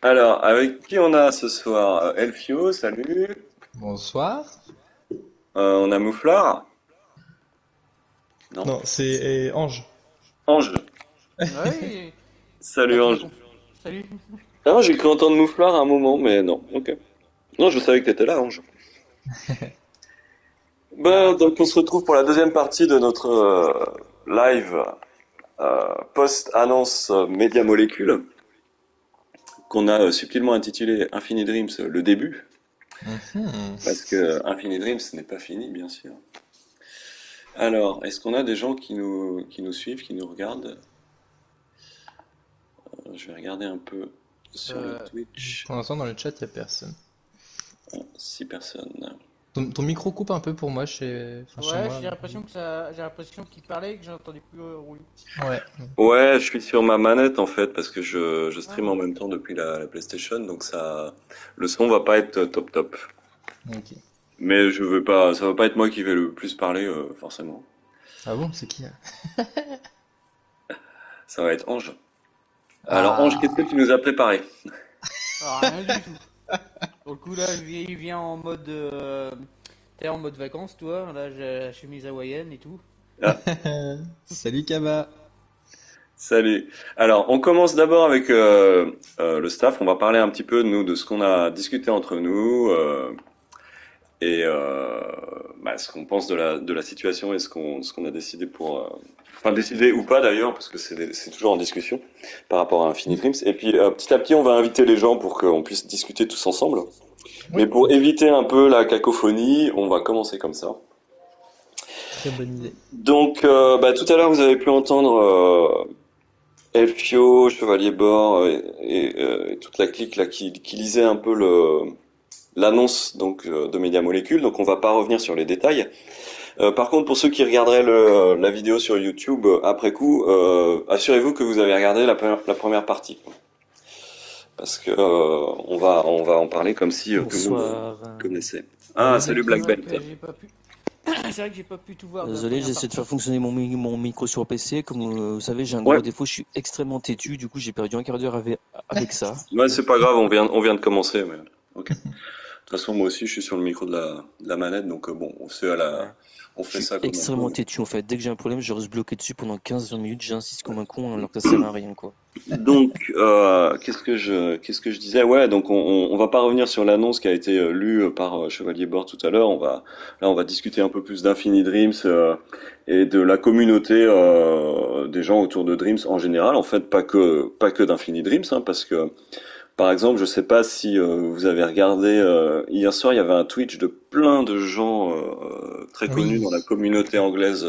Alors, avec qui on a ce soir? Elfio, salut. Bonsoir. On a Mouflar? Non. Non, c'est Ange. Ange. Oui, Salut tu m'as Ange. compris. Salut. Ah, j'ai cru entendre Mouflar à un moment, mais non. Ok. Non, je savais que t'étais là, Ange. Ben, Ah, donc on se retrouve pour la deuxième partie de notre live post-annonce Media Molecule, qu'on a subtilement intitulé Infinity Dreams, le début, Mhm. parce que Infinity Dreams n'est pas fini, bien sûr. Alors, est-ce qu'on a des gens qui nous suivent, qui nous regardent? Je vais regarder un peu sur le euh, Twitch. Pour l'instant, dans le chat, il n'y a personne. 6 personnes. Ton micro coupe un peu pour moi chez ouais, moi. j'ai l'impression qu'il parlait et que j'ai entendu plus rouler. Ouais. Ouais, je suis sur ma manette en fait parce que je stream en Ah, même temps depuis la PlayStation, donc ça, le son va pas être top top. Ok. Mais je veux pas, ça va pas être moi qui vais le plus parler forcément. Ah bon, c'est qui là? Ça va être Ange. Alors Ange, qu'est-ce que Ah. tu nous as préparé? rien du tout. Pour le coup, là, il vient en mode, t'es en mode vacances, toi. Là, j'ai la chemise hawaïenne et tout. Ah, Salut Kaba. salut. Alors on commence d'abord avec le staff. On va parler un petit peu de nous, de ce qu'on a discuté entre nous. Et ce qu'on pense de la situation et ce qu'on a décidé enfin décidé ou pas d'ailleurs parce que c'est toujours en discussion par rapport à Infinite Dreams. Et puis petit à petit on va inviter les gens pour qu'on puisse discuter tous ensemble. Oui, Mais pour éviter un peu la cacophonie, on va commencer comme ça. très bonne idée. Donc tout à l'heure vous avez pu entendre Elfio, Chevalier Bord et toute la clique là qui lisait un peu le l'annonce donc de Media Molecule. Donc on va pas revenir sur les détails. Par contre, pour ceux qui regarderaient la vidéo sur YouTube après coup, assurez-vous que vous avez regardé la première partie, parce que on va en parler comme si tout le monde Bonsoir. connaissait. Ah, Salut salut C'est Black Blacky. vrai Belt. que j'ai pas pu. C'est vrai que j'ai pas pu tout voir de la Désolé, première j'essaie de faire partie. fonctionner mon micro sur PC. Comme vous savez, j'ai un Ouais, gros défaut, je suis extrêmement têtu. Du coup, j'ai perdu un quart d'heure avec ça. ouais, c'est pas grave, on vient de commencer, mais ok. De toute façon, moi aussi, je suis sur le micro de la manette, donc bon, Ouais. on Je fait suis ça comme on extrêmement peut. têtu en fait. Dès que j'ai un problème, je reste bloqué dessus pendant 15-20 minutes. J'insiste comme un con alors que ça sert à rien quoi. Donc, qu'est-ce que je disais? Ouais, donc on va pas revenir sur l'annonce qui a été lue par Chevalier Bord tout à l'heure. On va discuter un peu plus d'Infinity Dreams et de la communauté des gens autour de Dreams en général. En fait, pas que d'Infinity Dreams, hein, parce que par exemple, je sais pas si vous avez regardé hier soir, il y avait un Twitch de plein de gens très connus Oui, dans la communauté anglaise.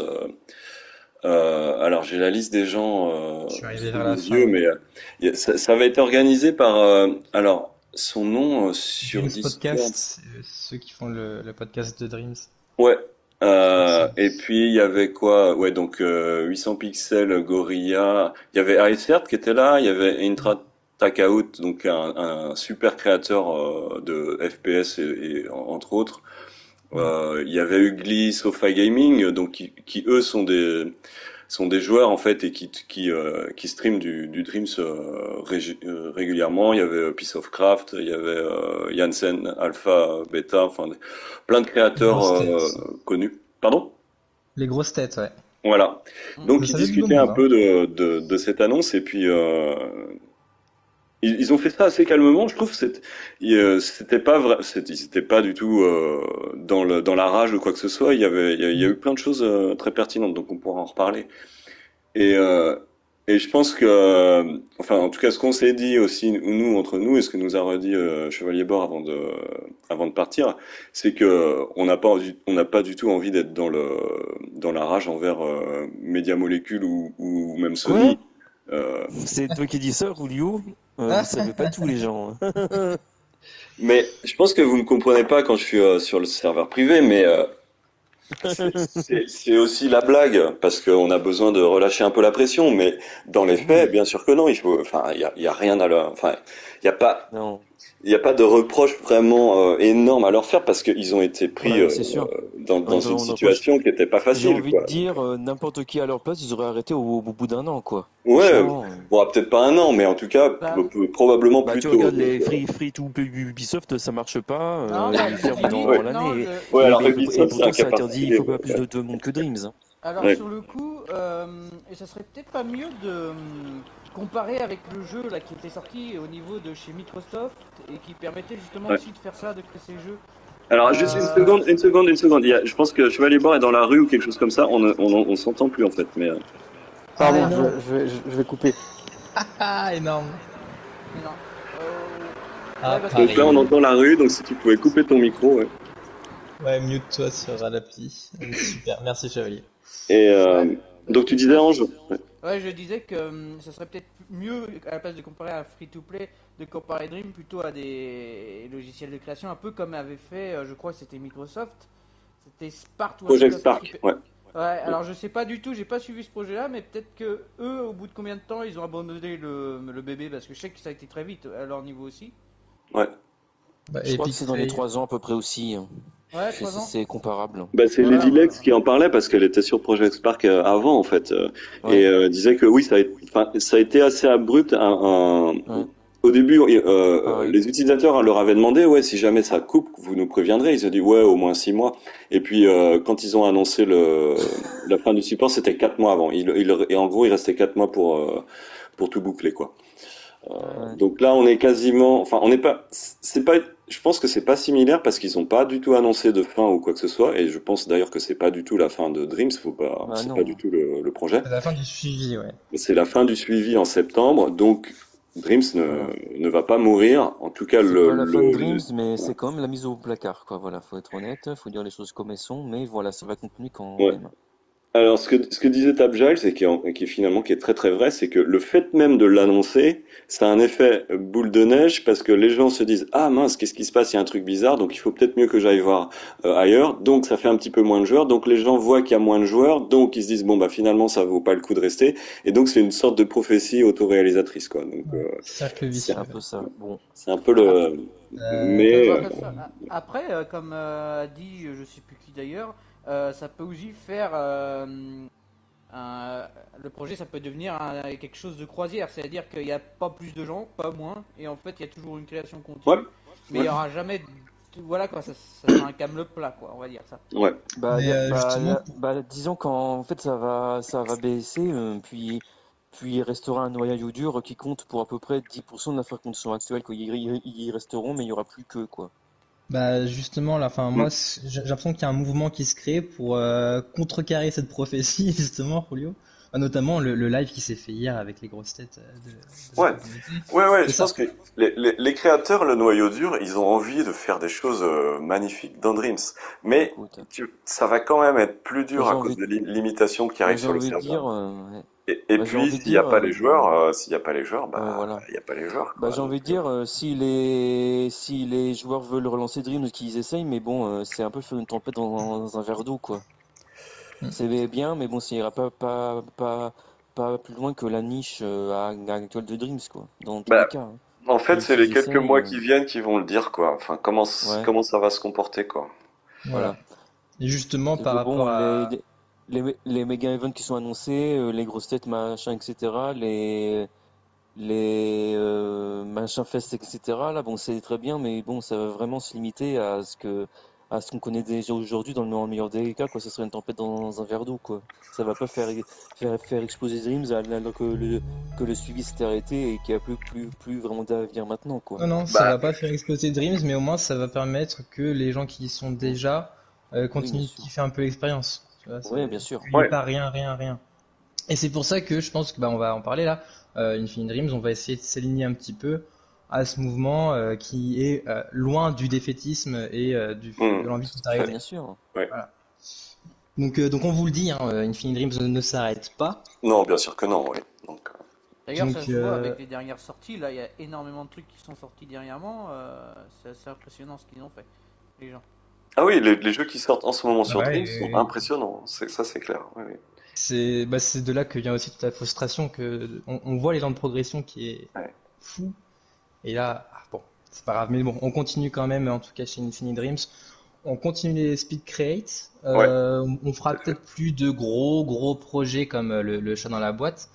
Alors j'ai la liste des gens je suis arrivé sous vers la les fin, yeux, ouais. mais ça avait été organisé par alors son nom sur Dreams Discord. Podcast, ceux qui font le podcast de Dreams. Ouais. Je crois que c'est. Et puis il y avait quoi? Ouais, donc 800 pixels, Gorilla. Il y avait Icert qui était là. Il y avait Intra Takaout, donc un super créateur de FPS et entre autres. Mm. Il y avait Ugly Sofa Gaming, donc qui eux sont des joueurs en fait et qui streament du Dreams régulièrement. Il y avait Piece of Craft, il y avait Jansen Alpha, Beta, enfin plein de Les créateurs grosses têtes. connus. Pardon? Les grosses têtes, ouais. Voilà. Je Donc ils savais du discutaient bon un mot, hein. peu de cette annonce et puis ils ont fait ça assez calmement, je trouve. C'était pas vrai, ils étaient pas du tout dans la rage ou quoi que ce soit. Il y a eu Mm. plein de choses très pertinentes, donc on pourra en reparler. Et, je pense que, enfin, en tout cas, ce qu'on s'est dit aussi, nous, entre nous, et ce que nous a redit Chevalier Bord avant de partir, c'est que on n'a pas du tout envie d'être dans la rage envers Media Molecule ou même Quoi? Sony. Euh, C'est toi qui dis ça, Julio? Vous savez pas tout les gens, hein. mais je pense que vous ne comprenez pas quand je suis sur le serveur privé, mais c'est aussi la blague, parce qu'on a besoin de relâcher un peu la pression, mais dans les faits, Oui. bien sûr que non, enfin, il y a rien à enfin, il y a pas, Non. il n'y a pas de reproche vraiment énorme à leur faire parce qu'ils ont été pris Ouais, c'est sûr. dans une On approche. situation qui n'était pas J'ai facile, envie de quoi. dire, n'importe qui à leur place, ils auraient arrêté au bout d'un an, quoi. Ouais, Franchement. bon, peut-être pas un an, mais en tout cas, Bah, probablement Bah, plus tu tôt. regardes Donc, les free to play Ubisoft, ça marche pas, non, bah, ils ferment ouais. dans non, l'année, Ouais, alors et Ubisoft, c'est un pourtant cas ça interdit, il particulier. faut pas Ouais, plus de monde que Dreams, hein. alors ouais. sur le coup, et ça serait peut-être pas mieux de comparer avec le jeu là qui était sorti au niveau de chez Microsoft et qui permettait justement Ouais. aussi de faire ça, de créer ces jeux. Alors, juste une Euh, seconde, une seconde, une seconde. Je pense que Chevalier Bord est dans la rue ou quelque chose comme ça. On s'entend plus, en fait, mais, Ah, Pardon, énorme. je vais couper. Ah, énorme. non. Ah, Ouais, parce que donc là, on pareil. entend la rue, donc si tu pouvais couper ton micro, ouais. Ouais, mute-toi sur l'appli. Super, merci Chevalier. Et, ouais, donc tu c'est disais, ça. Ange? Ouais. Ouais, je disais que ça serait peut-être mieux à la place de comparer à free-to-play, de comparer Dream plutôt à des logiciels de création, un peu comme avait fait, je crois que c'était Microsoft. C'était Spark ou un truc Project comme ça. Spark, ouais. Ouais, alors je sais pas du tout, j'ai pas suivi ce projet-là, mais peut-être que eux, au bout de combien de temps, ils ont abandonné le bébé, parce que je sais que ça a été très vite à leur niveau aussi. Ouais. Bah, Je crois que Epic c'est dans les Fail. 3 ans à peu près aussi, hein. Ouais, 3 ans. C'est comparable. Bah, c'est Voilà, Lady Lex voilà. qui en parlait parce qu'elle était sur Project Spark avant, en fait. Et Ouais, disait que oui, enfin, ça a été assez abrupt. ouais, Au début, pareil. les utilisateurs leur avaient demandé, ouais, si jamais ça coupe, vous nous préviendrez. Ils ont dit, ouais, au moins 6 mois. Et puis, quand ils ont annoncé la fin du support, c'était 4 mois avant. Et en gros, il restait 4 mois pour tout boucler, quoi. Ouais. Donc là, on est quasiment, enfin, on n'est pas, c'est pas, je pense que c'est pas similaire parce qu'ils ont pas du tout annoncé de fin ou quoi que ce soit, et je pense d'ailleurs que c'est pas du tout la fin de Dreams, Bah c'est pas du non. tout le projet. C'est la fin du suivi, ouais. C'est la fin du suivi en septembre, donc Dreams Voilà. ne va pas mourir. En tout cas, C'est pas la fin de Dreams, mais c'est quand même la mise au placard, quoi. Voilà, faut être honnête, faut dire les choses comme elles sont, mais voilà, ça va continuer quand ouais. même. Alors, ce que disait Tabgiles, et qui est finalement qui est très très vrai, c'est que le fait même de l'annoncer, ça a un effet boule de neige parce que les gens se disent ah mince, qu'est-ce qui se passe? Il y a un truc bizarre, donc il faut peut-être mieux que j'aille voir ailleurs. Donc ça fait un petit peu moins de joueurs, donc les gens voient qu'il y a moins de joueurs, donc ils se disent bon bah finalement ça vaut pas le coup de rester, et donc c'est une sorte de prophétie autoréalisatrice quoi. Donc Ouais. Cercle c'est C'est un vicieux. peu ça. Bon. c'est un peu Ap- Euh, On peut le mais voir comme ça. Après, comme a dit, je sais plus qui d'ailleurs, ça peut aussi faire le projet, ça peut devenir quelque chose de croisière, c'est-à-dire qu'il n'y a pas plus de gens, pas moins, et en fait il y a toujours une création ouais continue, mais il ouais n'y aura jamais, voilà quoi, ça sera un câble plat quoi, on va dire ça. ouais. Bah, mais justement, disons qu'en fait ça va baisser, puis il restera un noyau dur qui compte pour à peu près 10% de la fréquentation actuelle, quoi. Ils y resteront, mais il y aura plus que, quoi. bah justement là, enfin Mm. moi j'ai l'impression qu'il y a un mouvement qui se crée pour contrecarrer cette prophétie justement, Julio. Bah, notamment le live qui s'est fait hier avec les grosses têtes de la Ouais. communauté. Ouais, ouais, C'est je pense ça. que les créateurs, le noyau dur, ils ont envie de faire des choses magnifiques dans Dreams. Bah Mais écoute, ça va quand même être plus bah, dur à cause des limitations qui arrivent j'ai sur le envie de serveur. dire, ouais. Et Bah, j'ai puis, envie de dire, s'il y a pas les joueurs, ouais, bah, voilà. il y a pas les joueurs, Bah, quoi. j'ai Donc, envie de dire, si les joueurs veulent relancer Dreams, qu'ils essayent, mais bon, c'est un peu faire une tempête dans un verre d'eau, quoi. Mm. C'est bien, mais bon, ça ira pas plus loin que la niche actuelle de Dreams, quoi. Dans tous les bah, cas, hein. en fait, c'est les Qu'ils quelques essayent, mois qui viennent qui vont le dire, quoi. Enfin, ouais, comment ça va se comporter, quoi. Voilà. voilà. Et justement C'est par que bon, rapport à les méga events qui sont annoncés, les grosses têtes, machin, etc., les machin fest, etc., là, bon, c'est très bien, mais bon, ça va vraiment se limiter à ce qu'on connaît déjà aujourd'hui dans le meilleur des cas, quoi. Ça serait une tempête dans un verre d'eau, quoi. Ça va pas faire exploser Dreams alors que le suivi s'est arrêté et qu'il n'y a plus vraiment d'avenir maintenant, quoi. non, non, ça Bah, va pas faire exploser Dreams, mais au moins ça va permettre que les gens qui y sont Mm. déjà Oui, bien continuent de sûr. kiffer un peu l'expérience. Tu vois, Ouais, bien sûr. qu'il n'y ait ouais. pas rien, rien, rien. Et c'est pour ça que je pense que bah, on va en parler là. Infinite Dreams, on va essayer de s'aligner un petit peu à ce mouvement qui est loin du défaitisme et de Hmm, l'envie de tout Bah, arrêter. bien sûr. ouais. Voilà. Donc on vous le dit, hein, Infinite Dreams ne s'arrête pas. Non, bien sûr que non, oui. Donc, D'ailleurs, ça Donc se voit avec les dernières sorties, là il y a énormément de trucs qui sont sortis dernièrement, c'est assez impressionnant ce qu'ils ont fait, les gens. ah oui, les jeux qui sortent en ce moment ah sur ouais, Dreams sont impressionnants. C'est clair. Oui, oui. c'est de là que vient aussi toute la frustration que on voit l'élan de progression qui est Ouais. fou. Et là, ah, bon. c'est pas grave. Mais bon, on continue quand même, en tout cas chez Infinite Dreams. On continue les speed create. Ouais, On tout fera à fait. peut-être plus de gros projets comme le chat dans la boîte.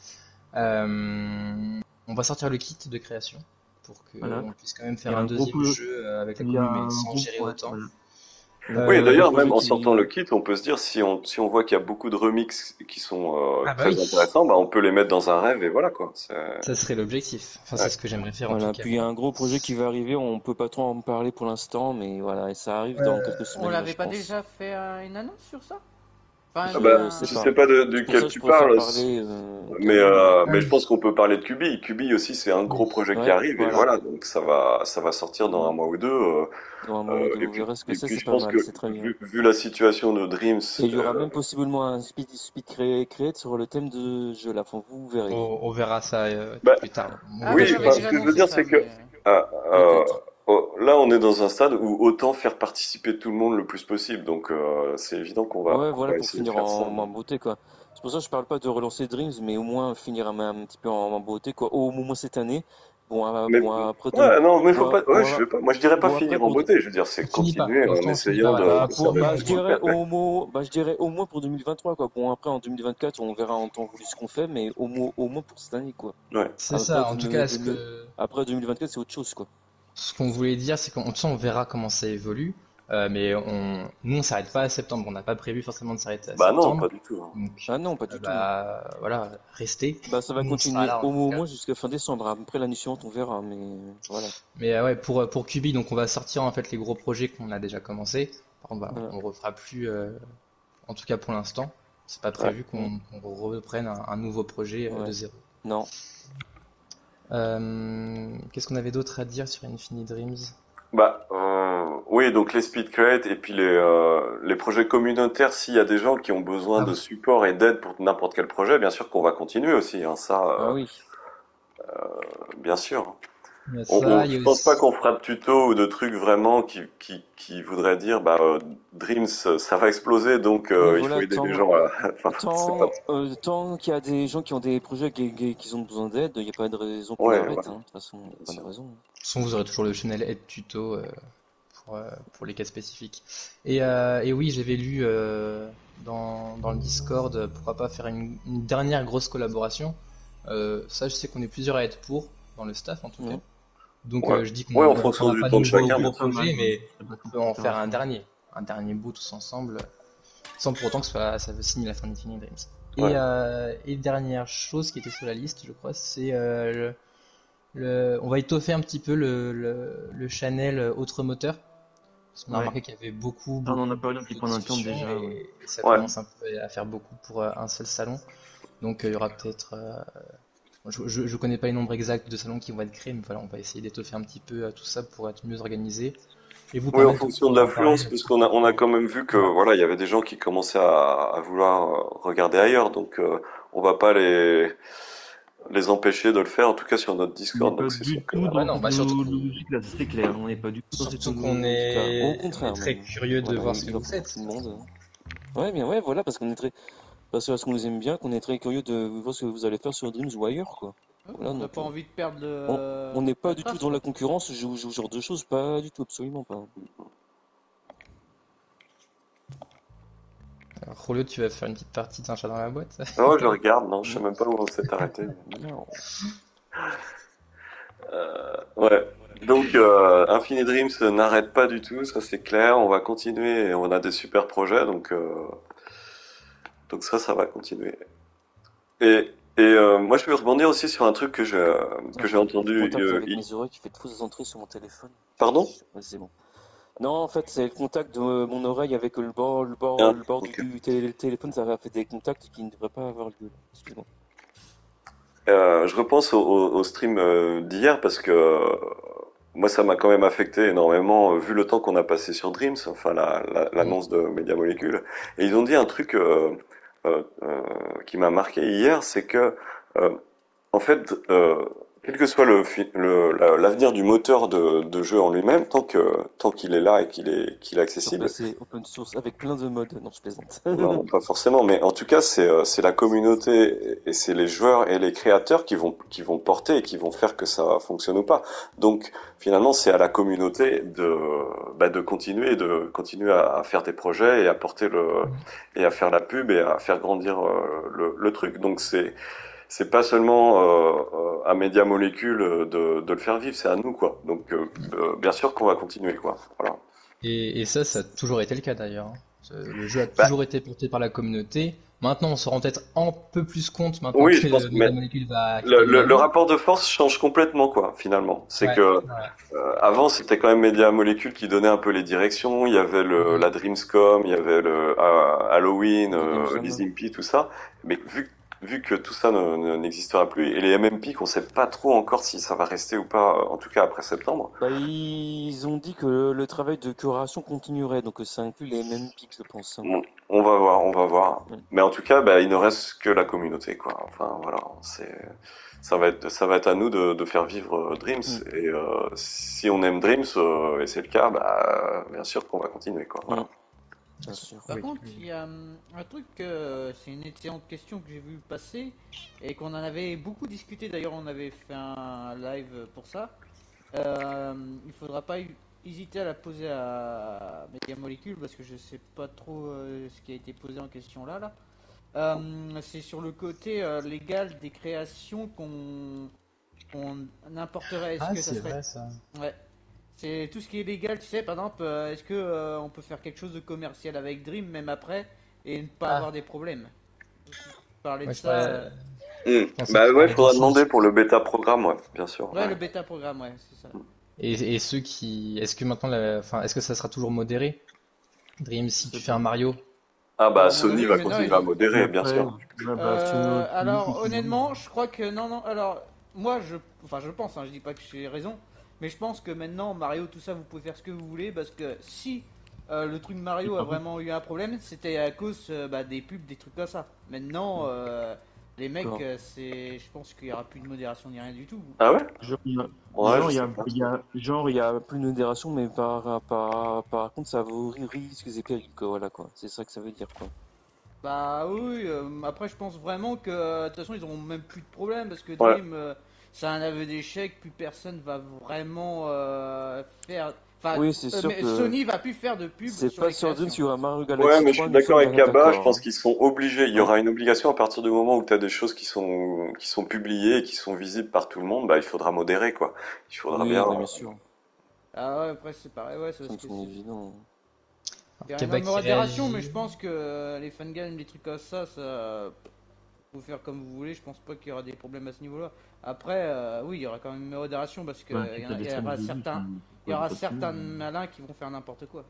On va sortir le kit de création pour Voilà. qu'on puisse quand même Il y faire a un un gros deuxième peu, jeu avec la il y a commu, mais un sans gros, gérer ouais, autant. voilà. Il y Oui, a un gros d'ailleurs, projet même en sortant le qui... kit, on peut se dire si on voit qu'il y a beaucoup de remix qui sont Ah bah très oui, intéressants, bah on peut les mettre dans un rêve et voilà quoi. ça serait l'objectif. Enfin, c'est Ouais. ce que j'aimerais faire en tout Voilà, cas. puis il y a un gros projet qui va arriver, on peut pas trop en parler pour l'instant, mais voilà, et ça arrive dans Euh, quelques On semaines, là, l'avait je pas pense. déjà fait une annonce sur ça? Enfin, Ah bah, Je sais je pas. sais pas C'est pour ça duquel que je tu préfère parles, parler calmement, mais... mais je oui, pense qu'on peut parler de Kubi. Kubi aussi, c'est un gros oui. projet qui Ouais, arrive et voilà. voilà, donc ça va sortir dans un mois ou deux. Dans un mois ou deux, Et vous verrez ce que et c'est, puis c'est je pas pense mal, que c'est très bien. vu la situation de Dreams, Et il y aura même possiblement un speed create sur le thème de jeu, là, enfin, vous verrez. On verra ça bah, plus tard. On Ah voit bah oui, sur j'avais enfin, les ce déjà que je veux annoncé dire, ça, c'est que mais... euh, euh, Peut-être. là, on est dans un stade où autant faire participer tout le monde le plus possible. Donc, c'est évident Ouais, qu'on voilà, va pour essayer de finir faire ça. en beauté, quoi. C'est pour ça que je parle pas de relancer Dreams, mais au moins finir un petit peu en beauté, quoi. Au moins cette année. Bon, Mais bon après, ouais, non, mais faut bon, pas. Ouais, je veux pas. Moi, je dirais pas bon, après finir en pour, beauté. Je veux dire, c'est On finit pas. continuer Pour en l'instant, on finit pas. essayant Voilà. bah, C'est faire ça des qu'on bah, va choses je dire. complètes. dirais au moins, bah, je dirais au moins pour 2023, quoi. Bon, après, en 2024, on verra en temps voulu ce qu'on fait, mais au moins pour cette année, quoi. Ouais. C'est Après, ça. En tout cas, après 2024, c'est autre chose, quoi. ce qu'on voulait dire, c'est qu'en tout cas, on verra comment ça évolue. Mais nous, on s'arrête pas à septembre. On n'a pas prévu forcément de s'arrêter à Bah non, pas septembre. du tout, hein. Donc, Ah non, pas du tout. bah, voilà, restez. Bah, ça va Nous, on sera continuer là en tout au cas. moins jusqu'à fin décembre. Après l'année suivante, on verra, mais voilà. Mais ouais, pour QB, donc on va sortir en fait les gros projets qu'on a déjà commencé. Par contre, bah, Voilà. on refera plus, en tout cas pour l'instant. C'est pas Ouais. prévu Mm. qu'on reprenne un nouveau projet de Ouais. zéro. Non. Qu'est-ce qu'on avait d'autre à dire sur Infinite Dreams? Bah oui, donc les speed crate et puis les projets communautaires. S'il y a des gens qui ont besoin Ah de oui, support et d'aide pour n'importe quel projet, bien sûr qu'on va continuer aussi. Hein, ça, Ah oui. bien sûr. il y a ça, il y Je a pense pas aussi. qu'on fera de tuto ou de trucs vraiment qui voudraient dire bah Dreams ça va exploser donc Oui, il faut voilà, aider les gens à... enfin c'est pas tant qu'il y a des gens qui ont des projets qui ont besoin d'aide, il n'y a pas de raison qu'on ouais arrête, voilà hein. De toute façon, il n'y a bien pas de sûr. raison. De toute façon, vous aurez toujours le channel aide tuto pour les cas spécifiques. Et oui, j'avais lu dans le Discord, pourquoi pas faire une dernière grosse collaboration. Ça, je sais qu'on est plusieurs à être pour, dans le staff en tout cas. Mhm. Donc Ouais je dis qu'on ouais en ne fonction refera du pas de temps de nouveaux chacun C'est gros bien pas sûr. mal, projets, mais c'est pas on trop peut en faire intéressant. un dernier bout tous ensemble, sans pour autant que ça signe la fin d'Infinite Dreams. Ouais Et dernière chose qui était sur la liste, je crois, c'est on va étoffer un petit peu le channel autre moteur. Parce qu'on a Ouais. remarqué qu'il y avait beaucoup, Ça, on en beaucoup, a parlé beaucoup aussi de pendant un temps discussions déjà, ouais. et ça ouais commence un peu à faire beaucoup pour un seul salon. Donc il y aura peut-être, je connais pas les nombres exacts de salons qui vont être créés, mais voilà, on va essayer d'étoffer un petit peu tout ça pour être mieux organisé et vous oui en permettre de fonction de pouvoir en parler l'affluence le parce plus on a rapidement. quand même vu que Voilà. voilà il y avait des gens qui commençaient à vouloir regarder ailleurs donc on va pas les empêcher de le faire en tout cas sur notre On n'est Discord pas donc c'est sûr du que tout Ah bah dans non, cette bah surtout, logique là, c'est clair. On n'est pas du tout dans cette surtout qu'on logique là. Au on est contraire, très même. curieux de Voilà, voir ce que il vous va falloir faites. tout le monde. Ouais, bien, ouais, voilà, parce qu'on nous aime bien, qu'on est très curieux de voir ce que vous allez faire sur Dreams ou ailleurs, quoi. Voilà, On n'a donc, pas envie de perdre on n'est la pas du tout trace, dans la quoi. concurrence, je vous genre de choses, pas du tout, absolument pas. Alors, Rolio, tu vas faire une petite partie d'un chat dans la boîte? non je regarde non je sais Non, même pas où on s'est arrêté. non. Ouais. Donc, Infinite Dreams n'arrête pas du tout, ça c'est clair. On va continuer et on a des super projets, donc ça va continuer. Moi, je peux rebondir aussi sur un truc Attends, que j'ai j'ai le entendu. contact avec mes oreilles qui fait de fausses entrées sur mon téléphone. Pardon? Ouais, c'est bon. Non, en fait, c'est le contact de mon oreille avec Ah, le bord ok. du téléphone, ça a fait des contacts qui ne devraient pas avoir lieu. Excuse-moi. Je repense au stream d'hier parce que moi, ça m'a quand même affecté énormément vu le temps qu'on a passé sur Dreams, enfin Mm. l'annonce de Media Molecule. Et ils ont dit un truc qui m'a marqué hier, c'est que euh, en fait, quel que soit l'avenir du moteur de jeu en lui-même, tant qu'il est là et qu'il est Sur accessible. PC, open source, avec plein de modes. Non, je plaisante. Non, pas forcément, mais en tout cas, c'est la communauté et c'est les joueurs et les créateurs qui vont porter et qui vont faire que ça fonctionne ou pas. Donc, finalement, c'est à la communauté de continuer à faire des projets et à porter et à faire la pub et à faire grandir le truc. Donc, c'est pas seulement à Média Molécule de le faire vivre, c'est à nous, quoi. Donc, bien sûr qu'on va continuer, quoi. Voilà. Et ça a toujours été le cas d'ailleurs, hein. Le jeu a Bah, toujours été porté par la communauté. Maintenant, on se rend peut-être un peu plus compte maintenant oui, je pense que que Media Molecule va quitter le l'ombre. rapport de force change complètement, quoi, finalement. C'est Ouais, que ouais. avant, c'était quand même Media Molecule qui donnait un peu les directions. Il y avait Mm. la Dreamscom, il y avait le Halloween, Les Game les Jam. Impi, tout ça. Mais vu que tout ça n'existera plus, et les MMP, qu'on sait pas trop encore si ça va rester ou pas, en tout cas après septembre. Bah, ils ont dit que le travail de curation continuerait, donc ça inclut les mêmes pics, je pense, hein. Bon, on va voir, on va voir. Mm. Mais en tout cas, bah, il ne reste que la communauté, quoi. Enfin, voilà, ça va être à nous de faire vivre Dreams. Mm. Et si on aime Dreams, et c'est le cas, bah, bien sûr qu'on va continuer, quoi. Mm. Voilà. Bien sûr. Par Oui. contre, il y a un truc, c'est une excellente question que j'ai vu passer et qu'on en avait beaucoup discuté. D'ailleurs, on avait fait un live pour ça. Il faudra pas hésiter à la poser à Media Molecule parce que je sais pas trop ce qui a été posé en question là. C'est sur le côté légal des créations qu'on importerait. Est-ce Ah, que ça c'est serait... vrai ça. Ouais. C'est tout ce qui est légal, tu sais, par exemple, est-ce que on peut faire quelque chose de commercial avec Dream même après et ne pas avoir Ah, des problèmes? Parler de moi je ça, pensais que Bah tu ouais, parlais d'autre faudra demander chose. pour le bêta programme, ouais, bien sûr. ouais, Ouais. le bêta programme, ouais, c'est ça. Et ceux qui, est-ce que maintenant, enfin, est-ce que ça sera toujours modéré? Dream, Je si tu sais fais un pas. Mario. Ah bah Bah, à mon Sony avis, va maintenant, continuer à Et modérer, bien après, sûr. ouais, bah, Sony aussi, alors tout le monde. honnêtement, je crois que non, non. Alors moi, enfin, je pense, hein, je dis pas que j'ai raison, mais je pense que maintenant Mario, tout ça, vous pouvez faire ce que vous voulez parce que si le truc Et Mario a par contre, vraiment eu un problème, c'était à cause bah, des pubs, des trucs comme ça. Maintenant, les mecs, D'accord. je pense qu'il y aura plus de modération ni rien du tout. Ah ouais? genre, Ouais, je sais pas. Genre, il y a plus de modération, mais par contre, ça vaut risques et périls, quoi. Voilà, quoi. C'est ça que ça veut dire, quoi. Bah oui, après je pense vraiment que de toute façon ils auront même plus de problème parce que Ouais. Dream c'est un aveu d'échec, plus personne va vraiment faire. Enfin, Oui, c'est sûr mais que Sony va plus faire de pub c'est sur pas les sur Dreams créations. qu'il y aura Mario Ouais, Galaxy mais je 3, suis nous d'accord sommes avec Kaba, je d'accord, pense hein. qu'ils seront obligés. Il y Ouais. aura une obligation à partir du moment où tu as des choses qui sont publiées et qui sont visibles par tout le monde, bah, il faudra modérer, quoi. Il faudra bien. Oui, non, bien sûr. Ah ouais, après c'est pareil, ouais, c'est Ça parce me que semble évident. il y a Kaba une qui modération, mais réagit. je pense que les fangames, les trucs comme ça, vous faire comme vous voulez. Je pense pas qu'il y aura des problèmes à ce niveau-là. Après, oui, il y aura quand même une modération parce que bah, si t'as des y fans aura de jeux certains. qui Il y peuvent aura continuer. certains malins qui vont faire n'importe quoi.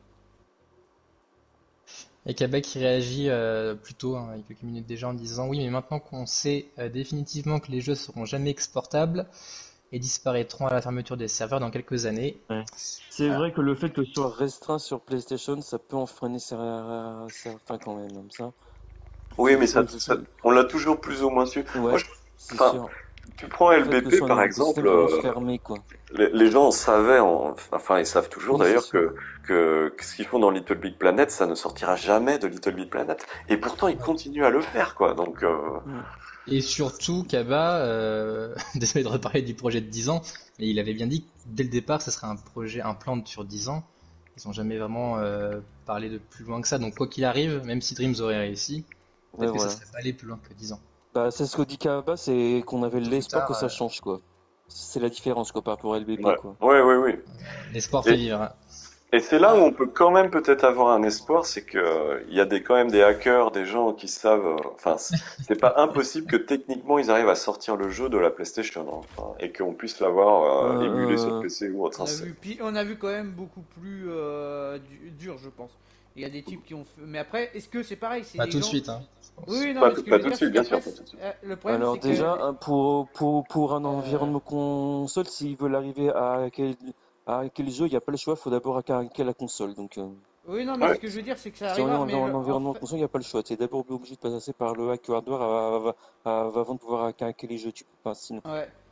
Et Kaba qui réagit plutôt, hein, il y a quelques minutes déjà en disant oui, mais maintenant qu'on sait définitivement que les jeux seront jamais exportables et disparaîtront à la fermeture des serveurs dans quelques années. Ouais. C'est Voilà. vrai que le fait que ce soit Restreint sur PlayStation, ça peut en freiner certains quand même, comme ça. Oui, C'est mais c'est- c'est- on l'a toujours plus ou moins su. Moi, Ouais, c'est enfin, sûr. tu prends Le fait que ce LBP soit par un exemple, écosystème qui va se fermer, quoi. les gens savaient, enfin, ils savent toujours Oui, c'est d'ailleurs sûr. que ce qu'ils font dans Little Big Planet, ça ne sortira jamais de Little Big Planet. Et pourtant, ils Ouais. continuent à le faire, quoi. Donc, Mm. Et surtout, Kaba, désolé de reparler du projet de 10 ans, mais il avait bien dit que dès le départ, ce serait un projet, un plan sur 10 ans. Ils n'ont jamais vraiment parlé de plus loin que ça. Donc, quoi qu'il arrive, même si Dreams aurait réussi, Ouais, peut-être que ça voilà. serait pas allé plus loin que 10 ans. Bah, c'est ce que dit Kaba, c'est qu'on avait Tôt ou l'espoir que tard, ça change, quoi. C'est la différence, quoi, par rapport à LBP, ouais, quoi. ouais, ouais, oui. l'espoir fait Et, vivre, hein. et c'est là où Ah, on peut quand même peut-être avoir un espoir, c'est que il y a quand même des hackers, des gens qui savent. Enfin, c'est pas impossible que techniquement ils arrivent à sortir le jeu de la PlayStation, hein, enfin, et qu'on puisse l'avoir émulé sur Euh, PC ou autre. on a vu, on a vu quand même beaucoup plus dur, je pense. Il y a des types qui ont fait... Mais après, est-ce que c'est pareil? C'est Pas des tout de gens. suite, hein, je Oui, pense. oui, non, mais ce que je Pas veux tout de dire, c'est suite, bien qu'après, sûr, pas tout de suite. le problème, alors c'est que déjà, pour un euh, environnement console, s'ils veulent arriver à quel jeu, il n'y a pas le choix, il faut d'abord hacker la console. Donc, oui, non, mais Ouais. ce que je veux dire, c'est que ça si on est arrivera. en Mais en environnement fait, console, il n'y a pas le choix. Tu es d'abord obligé de passer par le hack hardware avant de pouvoir hacker les jeux. Tu peux pas, sinon. ouais.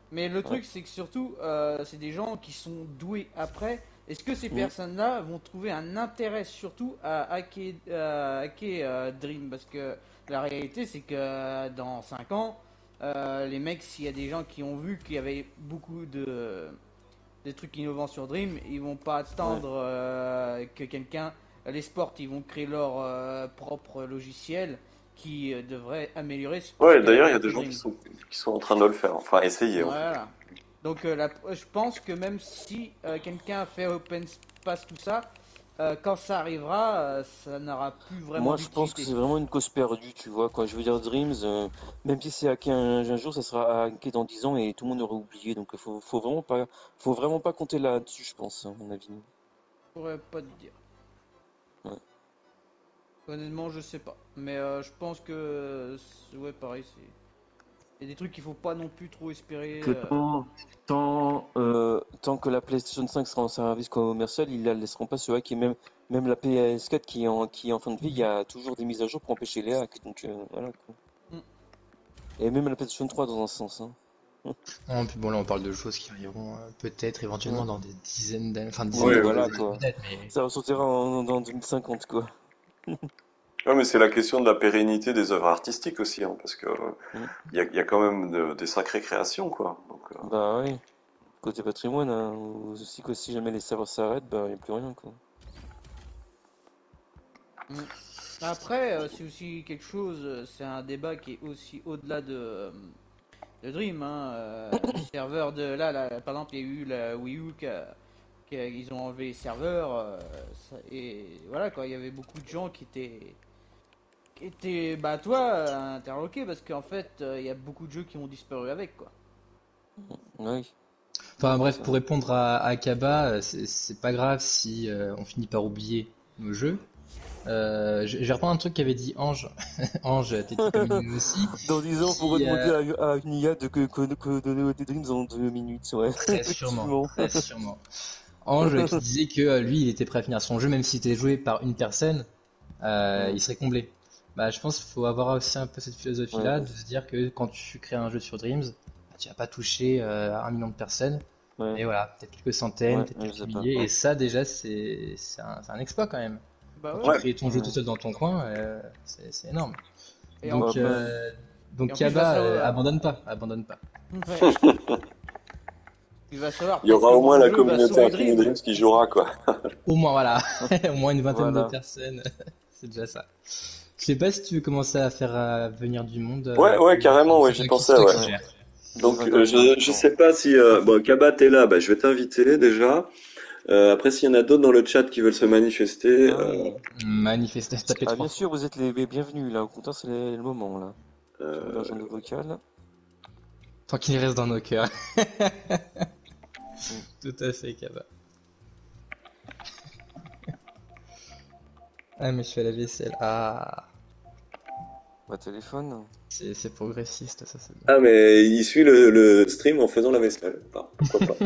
Mais le Ouais. truc, c'est que surtout, c'est des gens qui sont doués après. Est-ce que ces Mm. personnes-là vont trouver un intérêt surtout à hacker Dream? Parce que la réalité, c'est que dans 5 ans, les mecs, s'il y a des gens qui ont vu qu'il y avait beaucoup de trucs innovants sur Dream, ils vont pas Ouais. attendre que quelqu'un, les sports, ils vont créer leur propre logiciel qui devrait améliorer tout ce Ouais, qu'elle d'ailleurs, il y avait a des fait gens Dream. qui sont en train de le faire. Enfin, essayer, en fait. Voilà. Donc je pense que même si quelqu'un fait open space tout ça, quand ça arrivera, ça n'aura plus vraiment Moi, je pense que d'utilité. c'est vraiment une cause perdue, tu vois, quoi. Je veux dire, Dreams, même si c'est hacké un jour, ça sera hacké dans 10 ans et tout le monde aura oublié. Donc, faut vraiment pas compter là-dessus, je pense, à mon avis. Je pourrais pas te dire. Ouais. Honnêtement, je sais pas. Mais je pense que ouais, pareil, c'est. Il y a des trucs qu'il faut pas non plus trop espérer. Que Tant que la PlayStation 5 sera en service commercial, ils la laisseront pas se hacker. Même la PS4 qui est en fin de vie, il y a toujours des mises à jour pour empêcher les hacks. Donc, voilà, quoi. Mm. Et même la PlayStation 3 dans un sens, hein. Non, puis bon, là, on parle de choses qui arriveront peut-être éventuellement Ouais. dans des dizaines d'années, enfin dizaines Oui, Ouais, d'années, ouais. voilà, quoi. peut-être, mais Ça ressortira dans 2050, quoi. Ouais, mais c'est la question de la pérennité des œuvres artistiques aussi, hein, parce que Mm. il y a quand même des sacrées créations, quoi. Donc, Bah oui. Côté patrimoine, hein, aussi que si jamais les serveurs s'arrêtent, bah il n'y a plus rien, quoi. Mm. Après, c'est aussi quelque chose, c'est un débat qui est aussi au-delà de Dream. Hein, les serveurs de là, par exemple, il y a eu la Wii U ils ont enlevé les serveurs et voilà quoi, il y avait beaucoup de gens qui étaient bah toi interloqués parce qu'en fait, il y a beaucoup de jeux qui ont disparu avec quoi. Oui, enfin bref, c'est pour vrai. répondre à Akaba, c'est pas grave si on finit par oublier nos jeux. Je vais reprendre un truc qu'avait dit Ange, Ange, Teti comme une aussi, Dans 10 ans, faut qui demander à une IA que donner des dreams en 2 minutes, ouais, effectivement. très sûrement, Ange qui disait que lui, il était prêt à finir son jeu, même s'il était joué par une personne, Hmm. il serait comblé. Bah, je pense qu'il faut avoir aussi un peu cette Ouais, philosophie-là, de se dire que quand tu crées un jeu sur Dreams, bah, tu vas pas toucher 1 million de personnes, ouais, mais voilà, peut-être quelques centaines, ouais, peut-être je quelques sais pas. milliers, et ça déjà, c'est un exploit quand même. Bah Quand ouais. tu ouais. crées ton jeu tout Ouais. seul dans ton coin, c'est énorme. Et en Bah Donc, plus, après, euh, et donc en plus, il va Kaba, savoir. abandonne pas, abandonne pas. Ouais. Il va savoir. Il y Peut-être aura que au moins mon la jeu va communauté sauver Infinite Dream. Dreams qui jouera, quoi. Au moins, voilà, au moins une vingtaine de voilà. personnes, c'est déjà ça. Je sais pas si tu veux commencer à faire venir du monde, Ouais, ouais, carrément, ouais, j'y c'est pensais, toi ouais. qui Ouais, gères. je Donc, viendrai bien, je d'accord. sais pas si... bon, Kaba, t'es là, bah, je vais t'inviter, déjà. Après, s'il y en a d'autres dans le chat qui veulent se manifester... Ah oui. Manifester, taper Ah, trois bien fois. sûr, vous êtes les bienvenus, là. Au contraire, c'est le moment, là. Je vais euh, rejoindre le vocal. Tant qu'il reste dans nos cœurs. Hmm. Tout à fait, Kaba. Ah, mais je fais la vaisselle. Ah, Bah, téléphone. c'est progressiste, ça c'est bien. Ah, mais il suit le stream en faisant la vaisselle. Enfin, pourquoi pas.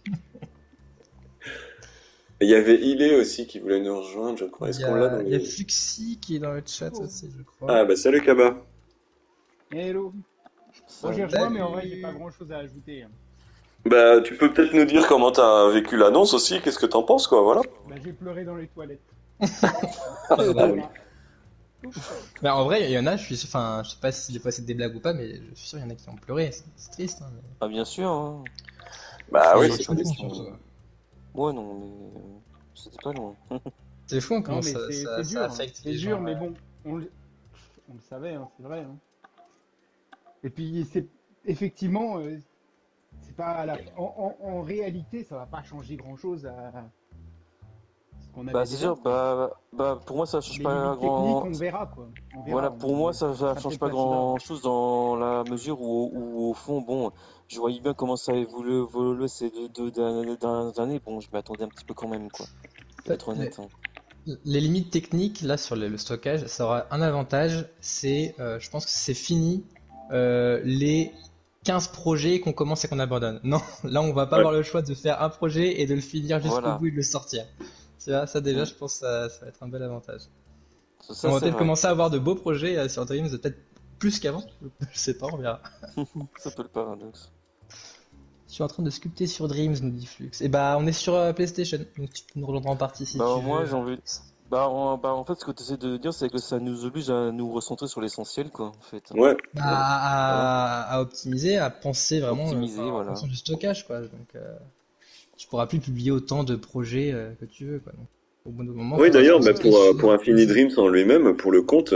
Et il y avait Ilé aussi qui voulait nous rejoindre, je crois. Est-ce qu'on l'a dans Il y a les... Fluxy qui est dans le chat Oh, aussi, je crois. Ah, bah, salut Kaba. hello. Bon, j'ai Salut. rejoint, mais en vrai, j'ai pas Salut! grand chose à ajouter, hein. Bah, tu peux peut-être nous dire comment t'as vécu l'annonce aussi, qu'est-ce que t'en penses, quoi, voilà. Bah, j'ai pleuré dans les toilettes. Ah bah oui. Voilà. Bah en vrai, il y en a, enfin, je sais pas si des fois c'est des blagues ou pas, mais je suis sûr qu'il y en a qui ont pleuré, c'est triste, hein, Ah, bien sûr, hein. Bah oui, mais Moi, je c'est je me comprends triste. dis, surtout. ouais, non, mais c'était pas loin. C'est fou comment Non, mais c'est ça dur, hein. affecte C'est les dur, gens. mais bon, on le savait, hein, c'est vrai, hein. Et puis, c'est effectivement, c'est pas en réalité, ça va pas changer grand-chose à ce qu'on Bah, avait c'est déjà. sûr, pour moi, ça change Les pas limites techniques, grand. on verra, quoi. On Voilà, verra, pour moi, on ça sera change peut-être pas pas si là. grand-chose dans la mesure où, au fond, bon, je voyais bien comment ça évoluait ces dernières années. Bon, je m'attendais un petit peu quand même, quoi. En Faut fait, être honnête, hein. les limites techniques, là, sur le stockage, ça aura un avantage, je pense que c'est fini, les 15 projets qu'on commence et qu'on abandonne. Non, là, on va pas Ouais. avoir le choix de faire un projet et de le finir jusqu'au Voilà. bout et de le sortir. Tu vois, ça déjà, Mm. je pense que ça va être un bel avantage. On Ça, va c'est peut-être vrai. commencer à avoir de beaux projets sur Dreams, peut-être plus qu'avant. Je sais pas, on verra. C'est un peu le paradoxe. Je suis en train de sculpter sur Dreams, nous dit Flux. Et bah, on est sur PlayStation, donc tu peux nous rejoindre en partie si Bah tu moi veux. j'ai envie. En fait, ce que tu essaies de dire, c'est que ça nous oblige à nous recentrer sur l'essentiel, quoi, en fait. Ouais. Bah, Voilà. à optimiser, à penser vraiment Optimiser, en voilà. fonction du stockage, quoi. Donc, tu pourras plus publier autant de projets que tu veux, quoi. Donc, au bout d'un moment, il Oui, faudra se d'ailleurs, bah, concentrer sur pour Infinite optimiser. Dreams en lui-même, pour le compte,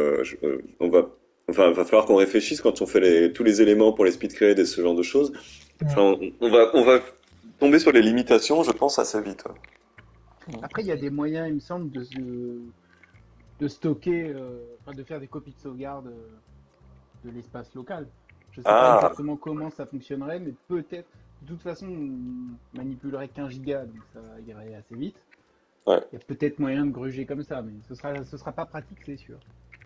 va falloir qu'on réfléchisse quand on fait tous les éléments pour les speedcreds et ce genre de choses. Enfin, Ouais. on va tomber sur les limitations, je pense, assez vite. Après, il y a des moyens, il me semble, de stocker, enfin, de faire des copies de sauvegarde de l'espace local. Je sais pas Ah, exactement comment ça fonctionnerait, mais peut-être. De toute façon, on manipulerait qu'un giga, donc ça irait assez vite. ouais. Il y a peut-être moyen de gruger comme ça, mais ce sera pas pratique, c'est sûr.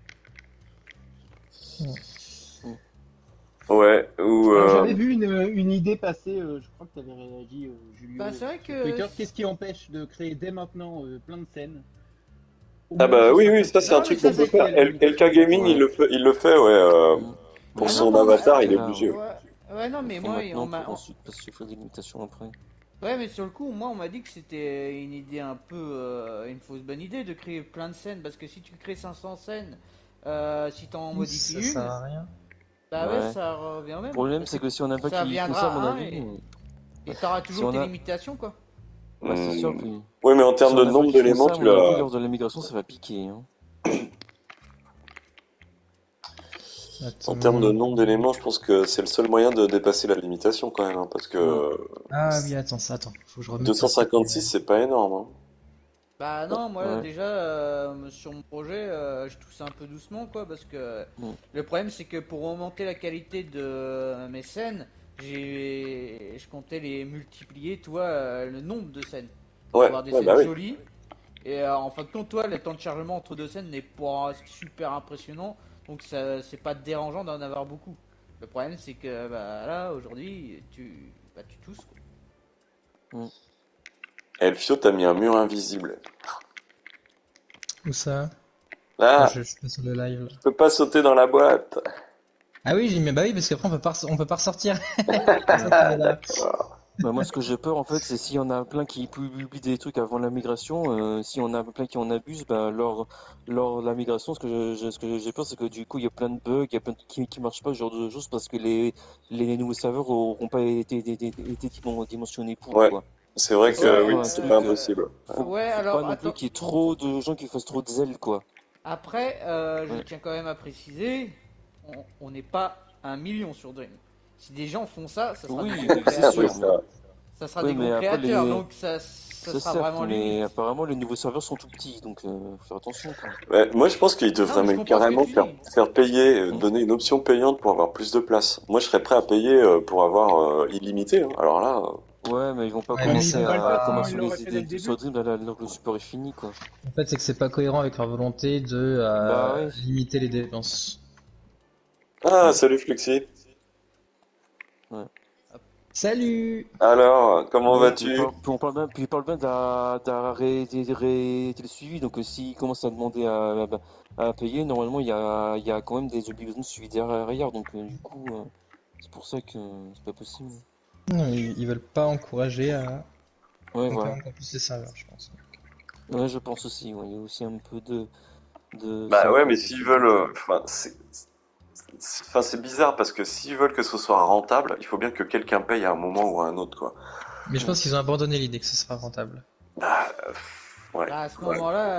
Ouais, ou Alors j'avais vu une idée passer, je crois que tu avais réagi, Julio, Bah, c'est vrai sur que. Twitter. Qu'est-ce qui empêche de créer dès maintenant plein de scènes? Au ah moins bah ce oui, sera oui, ça c'est un Non, mais truc facile qu'on ça, peut d'accès faire. à la LK limitation. Gaming, Ouais. il le fait, ouais, Mm. pour Ah Ouais, non, son moi, avatar, il c'est est là. obligé. ouais, non, Ils mais font moi, maintenant pour ensuite pas se faire des limitations après. ouais, mais sur le coup, moi, on m'a dit que c'était une idée un peu, une fausse bonne idée de créer plein de scènes, parce que si tu crées 500 scènes, si t'en Ça modifies sert une, à rien. bah ouais, Ouais. ça revient au Le même, problème, parce c'est que que si on n'a pas ça qui font ça, à mon viendra à un avis, et t'auras si toujours on tes a, limitations, quoi. bah c'est sûr, Hmm. puis Oui, mais en si termes on de n'a pas nombre qui font d'éléments, ça, à tu mon avis, l'as. lors de la migration, ça va piquer, hein. En termes de Attends. nombre d'éléments, je pense que c'est le seul moyen de dépasser la limitation quand même, hein, parce Mm. que Ah oui, attends. Faut que je remette le truc. 256, c'est pas énorme. Hein. Bah non, moi Ouais. déjà sur mon projet, je tousse un peu doucement quoi parce que Mm. le problème c'est que pour augmenter la qualité de mes scènes, je comptais les multiplier, tu vois, le nombre de scènes pour Ouais, avoir des ouais, bah scènes oui. jolies. Et en fin de compte, toi, le temps de chargement entre deux scènes n'est pas super impressionnant, donc ça c'est pas dérangeant d'en avoir beaucoup. Le problème c'est que bah là aujourd'hui tu tousses quoi. Mm. Elfio, t'as mis un mur invisible. Où ça? Moi, Ah, je suis pas sur le live là. je peux pas sauter dans la boîte. Ah oui, j'ai mis, bah oui, parce qu'après on peut pas ressortir. C'est ça Ouais. qu'il y a Ah, là. d'accord. Bah moi, ce que j'ai peur, en fait, c'est s'il y en a plein qui publient des trucs avant la migration, s'il y en a plein qui en abusent, bah, lors de la migration, ce que j'ai peur, c'est que du coup, il y a plein de bugs, il y a plein de trucs qui marchent pas, ce genre de choses, parce que les nouveaux serveurs auront pas été dimensionnés pour, Ouais, quoi. c'est Et vrai ça, que Ouais, oui, un c'est pas truc, impossible. ouais, faut pas alors non plus attends. qu'il y ait trop de gens qui fassent trop de zèle, quoi. Après, je Ouais. tiens quand même à préciser, on n'est pas 1 million sur Dream. Si des gens font ça, ça sera des Oui, gros oui, c'est Oui, sûr, créateurs. mais, ça. Ça sera oui, des gros mais après, créateurs, donc ça c'est sera certes, vraiment mais limite. apparemment, les nouveaux serveurs sont tout petits, donc, faut faire attention, quoi. Ouais, moi, je pense qu'il Non, devrait mais je même comprends ce que carrément tu dis. faire payer, Mm. donner une option payante pour avoir plus de place. Moi, je serais prêt à payer pour avoir illimité. Hein. Alors là, Ouais, mais ils vont pas Ouais, Ouais, mais mais ils commencer vont c'est pas le faire, à sinon ils l'auraient pas. fait dès commercialiser le sur début. Dream alors que le support est fini, quoi. En fait, c'est que c'est pas cohérent avec leur volonté de Bah oui. limiter les dépenses. ah, Mm. salut Fluxy. Ouais. Salut! Alors, comment Ouais, puis, vas-tu? puis il parle bien d'arrêter le suivi, donc s'il commence à demander à payer, normalement il y a quand même des obligations de suivi derrière, donc du coup, c'est pour ça que c'est pas possible. Non, ils veulent pas encourager à Ouais, pomper voilà. encore plus les serveurs, je pense. Ouais, je pense aussi, ouais, il y a aussi un peu de Bah ça, ouais, quoi. mais s'ils veulent, enfin, enfin, c'est bizarre parce que s'ils veulent que ce soit rentable, il faut bien que quelqu'un paye à un moment ou à un autre, quoi. Mais je Mm. pense qu'ils ont abandonné l'idée que ce sera rentable. Bah, ouais, Bah, à ce ouais. moment-là,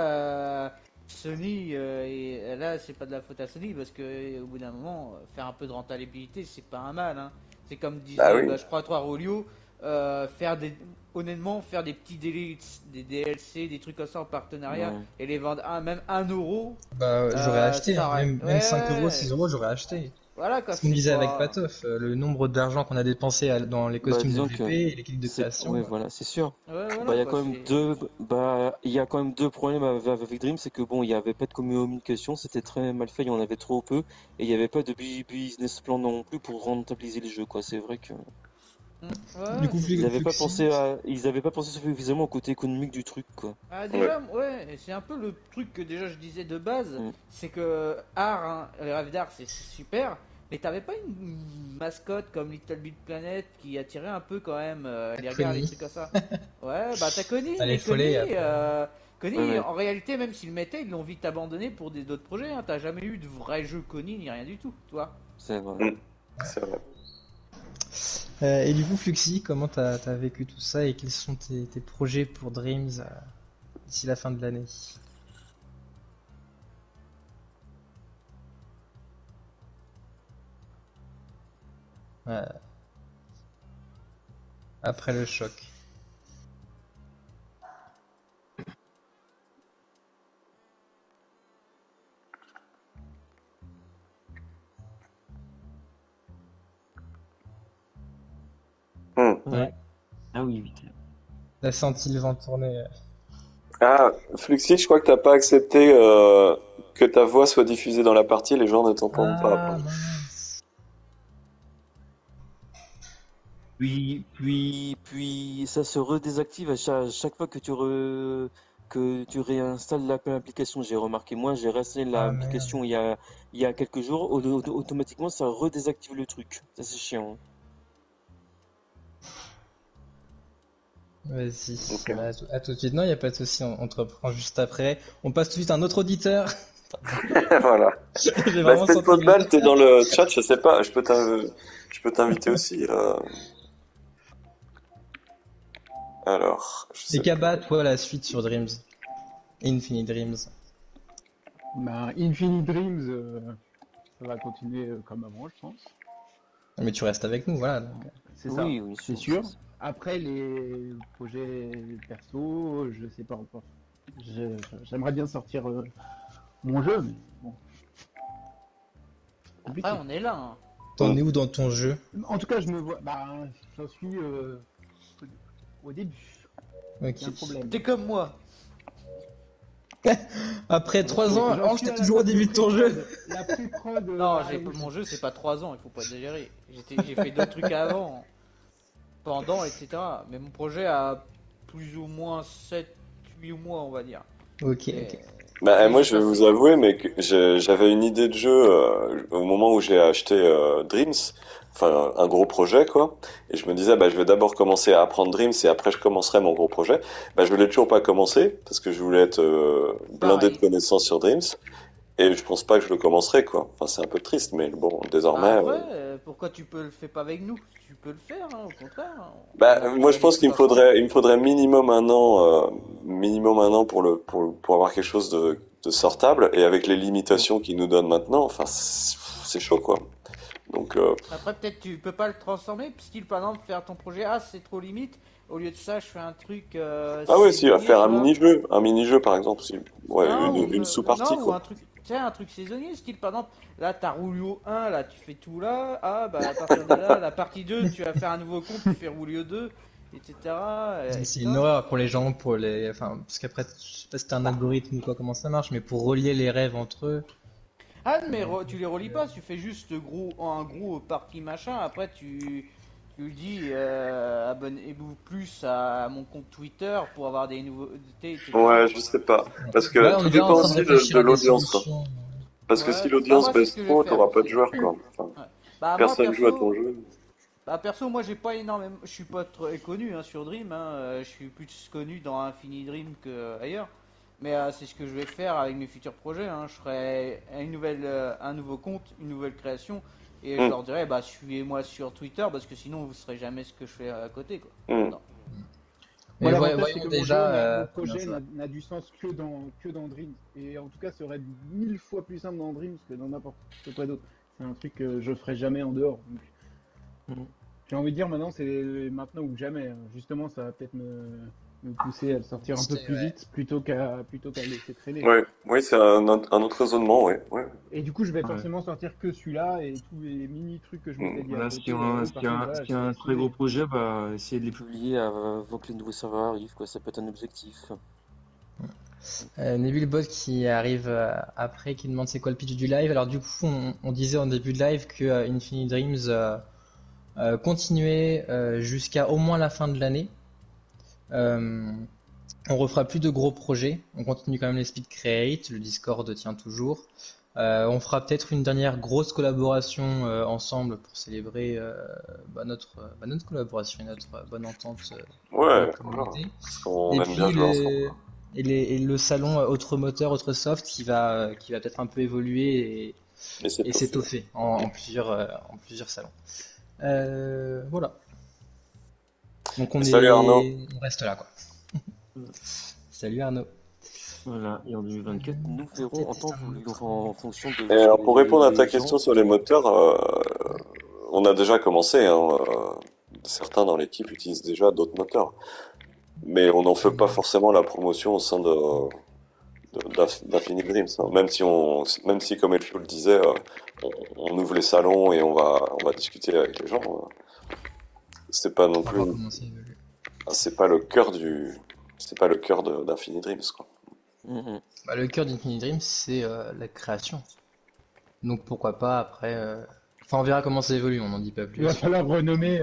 Sony, et là, c'est pas de la faute à Sony parce que au bout d'un moment, faire un peu de rentabilité, c'est pas un mal. Hein. C'est comme Bah disait, oui. bah, je crois, toi, Rolio, honnêtement, faire des petits des DLC, des trucs comme ça en partenariat Ouais. et les vendre même 1 euro, Bah, j'aurais acheté, ça hein. aurait. Même Ouais, 5 euros, ouais, 6 euros, j'aurais acheté. voilà quoi, Ce qu'on c'est disait avec pas. Patof, le nombre d'argent qu'on a dépensé dans les Bah costumes de disons que GP et les clips de c'est, ouais, création. voilà, c'est sûr. Ouais, Bah, voilà il y a quoi, quand même c'est. il y a quand même deux problèmes avec Dream, c'est que bon, il y avait pas de communication, c'était très mal fait, il y en avait trop peu, et il y avait pas de business plan non plus pour rentabiliser le jeu, quoi. C'est vrai que Du Ouais, coup, c'est. Fluxy, ils avaient pas pensé suffisamment au côté économique du truc, quoi. Ah, Ouais. déjà, ouais, c'est un peu le truc que déjà je disais de base, Mm. c'est que art, hein, les rêves d'art c'est super, Mais t'avais pas une mascotte comme Little Big Planet qui attirait un peu quand même les regards, les Connie. trucs comme ça? Ouais, bah t'as Connie, Elle est mais follée Connie, après. Ouais, Connie, ouais. en réalité, même s'ils le mettaient, ils l'ont vite abandonné pour d'autres projets. Hein. T'as jamais eu de vrai jeu Connie ni rien du tout, toi. C'est vrai. Mm, c'est vrai. Et du coup, Fluxy, comment t'as vécu tout ça et quels sont tes projets pour Dreams d'ici la fin de l'année? Ouais, après le choc. Mm. Ouais, Ouais. Ah oui, vite. t'as senti le vent tourner. Ah, Fluxy, je crois que t'as pas accepté que ta voix soit diffusée dans la partie, les gens ne t'entendent pas Ah apparemment. mince. Puis ça se redésactive à chaque fois que que tu réinstalles l'application. J'ai remarqué, moi, j'ai réinstallé Ah merde. l'application il y a quelques jours, automatiquement, ça redésactive le truc. Ça, c'est chiant. Vas-y, Ok. bah, à tout de suite. Non, il n'y a pas de souci, on te reprend juste après. On passe tout de suite à un autre auditeur. Voilà. J'ai Bah, vraiment Stay senti le vide. Football, t'es dans le chat, je sais pas, je peux t'inviter aussi. Alors, je Et sais plus. Kaba, toi, la suite sur Dreams. Infinite Dreams. Bah, Infinite Dreams, ça va continuer comme avant, je pense. Mais tu restes avec nous, voilà. Donc. C'est ça, Oui, oui, c'est sûr. sûr. Après, les projets perso, je sais pas encore. J'aimerais bien sortir mon jeu, mais bon, c'est Après, compliqué. on est là. Hein. T'en es où dans ton jeu? En tout cas, je me vois. Bah, j'en suis au début. Il y a un Ok. problème. T'es comme moi. Après 3 ans, J'en Ange, suis t'es à la toujours au phase de début de ton jeu. pré-prod. La pré-prod Non, arrive. mon jeu, c'est pas 3 ans, il faut pas exagérer. J'ai fait d'autres trucs avant, pendant, etc. Mais mon projet a plus ou moins 7 8 mois, on va dire. Ok, ok. Mais, Bah, mais moi, j'ai je vais vous passé. avouer, mais que j'avais une idée de jeu au moment où j'ai acheté Dreams, enfin un gros projet quoi. Et je me disais, bah, je vais d'abord commencer à apprendre Dreams et après je commencerai mon gros projet. Bah, je voulais toujours pas commencer parce que je voulais être blindé de Pareil. connaissances sur Dreams. Et je pense pas que je le commencerai quoi. Enfin, c'est un peu triste, mais bon, Bah désormais. après, pourquoi tu peux le faire pas avec nous? Tu peux le faire, hein, au contraire. Hein. On Bah, moi, pourrait je pense discuter ensemble. il me faudrait minimum un an pour avoir quelque chose de sortable. Et avec les limitations qu'ils nous donnent maintenant, enfin, c'est chaud quoi. Donc, Après, peut-être tu peux pas le transformer, style par exemple faire ton projet, ah c'est trop limite, au lieu de ça je fais un truc ah ouais, si, à saisonnier, faire tu vois. un mini-jeu par exemple, si. Ouais, Non, une sous-partie non, ou quoi. un truc, tu sais, un truc saisonnier, style par exemple, là t'as Rulio 1, là tu fais tout là, ah bah à partir de là, la partie 2 tu vas faire un nouveau compte, tu fais Rulio 2, etc. C'est une etc. horreur pour les gens, pour les. Enfin, parce qu'après, je sais pas si c'est un algorithme ou quoi, comment ça marche, mais pour relier les rêves entre eux. Ah, mais tu les relis pas, tu fais juste un gros parti machin, après tu dis abonnez-vous plus à mon compte Twitter pour avoir des nouveautés, etc. Ouais, je sais pas. Parce Ouais, que on tout est déjà en dépend train de aussi réfléchir de à des l'audience quoi. solutions. Parce que si Ouais, bah l'audience moi c'est ce baisse que je vais trop, faire t'auras pas de aussi. joueurs quoi. Enfin, Ouais. Bah moi personne joue à ton perso, jeu. bah perso moi j'ai pas énormément, je suis pas très connu hein, sur Dream, hein, je suis plus connu dans Infinity Dream que ailleurs. Mais c'est ce que je vais faire avec mes futurs projets. Hein. Je ferai un nouveau compte, une nouvelle création, et je Hmm, leur dirai bah suivez-moi sur Twitter parce que sinon vous saurez jamais ce que je fais à côté quoi. hmm. Non. Moi, Mais l'avantage, c'est voyons que déjà mon combien projet ça va. n'a du sens que dans Dreams. Et en tout cas, ça aurait 1000 fois plus simple dans Dreams que dans n'importe quoi d'autre. C'est un truc que je ferais jamais en dehors. Donc, Mm. j'ai envie de dire maintenant, c'est maintenant ou jamais. Hein. Justement, ça va peut-être me pousser à le sortir un peu C'était, plus ouais. vite plutôt qu'à le laisser traîner. Ouais, oui, c'est un autre raisonnement, ouais, ouais. Et du coup, je vais Ouais. forcément sortir que celui-là et tous les mini trucs que je m'étais Hmm. dit à Voilà, si côté. un, Par si contre, un, voilà, si je vais un très gros esquiver. projet, bah, essayer de les publier. Publier avant que les nouveaux serveurs arrivent, quoi. Ça peut être un objectif. Nebulbot qui arrive après, qui demande c'est quoi le pitch du live. Alors du coup, on disait en début de live que Infinite Dreams continuait jusqu'à au moins la fin de l'année. Euh, on refera plus de gros projets. On continue quand même les speed create. Le Discord tient toujours. On fera peut-être une dernière grosse collaboration ensemble pour célébrer notre collaboration et notre bonne entente dans la Ouais, voilà. communauté. Parce qu'on Et aime bien puis jouer ensemble, quoi. et le salon autre moteur, autre soft qui va peut-être un peu évoluer Et c'est et tout fait. s'étoffer en plusieurs salons. Voilà. Donc Salut Arnaud. on reste là quoi. Salut Arnaud. Voilà, et en 2024, Nous verrons en temps voulu, enfin, en fonction de Et ce que alors pour répondre à ta les gens. question sur les moteurs, on a déjà commencé, hein, certains dans l'équipe utilisent déjà d'autres moteurs. Mais on n'en fait pas forcément la promotion au sein d'Infinite Dreams, hein. Même si comme Elfio le disait, on ouvre les salons et on va discuter avec les gens. C'est pas non On va plus, voir comment ça évolue. c'est pas le cœur c'est pas le cœur d'Infinite Dreams, quoi. Mhm. Bah, le cœur d'Infinite Dream, c'est la création. Donc pourquoi pas après. Enfin, on verra comment ça évolue, on n'en dit pas Il va plus. falloir renommer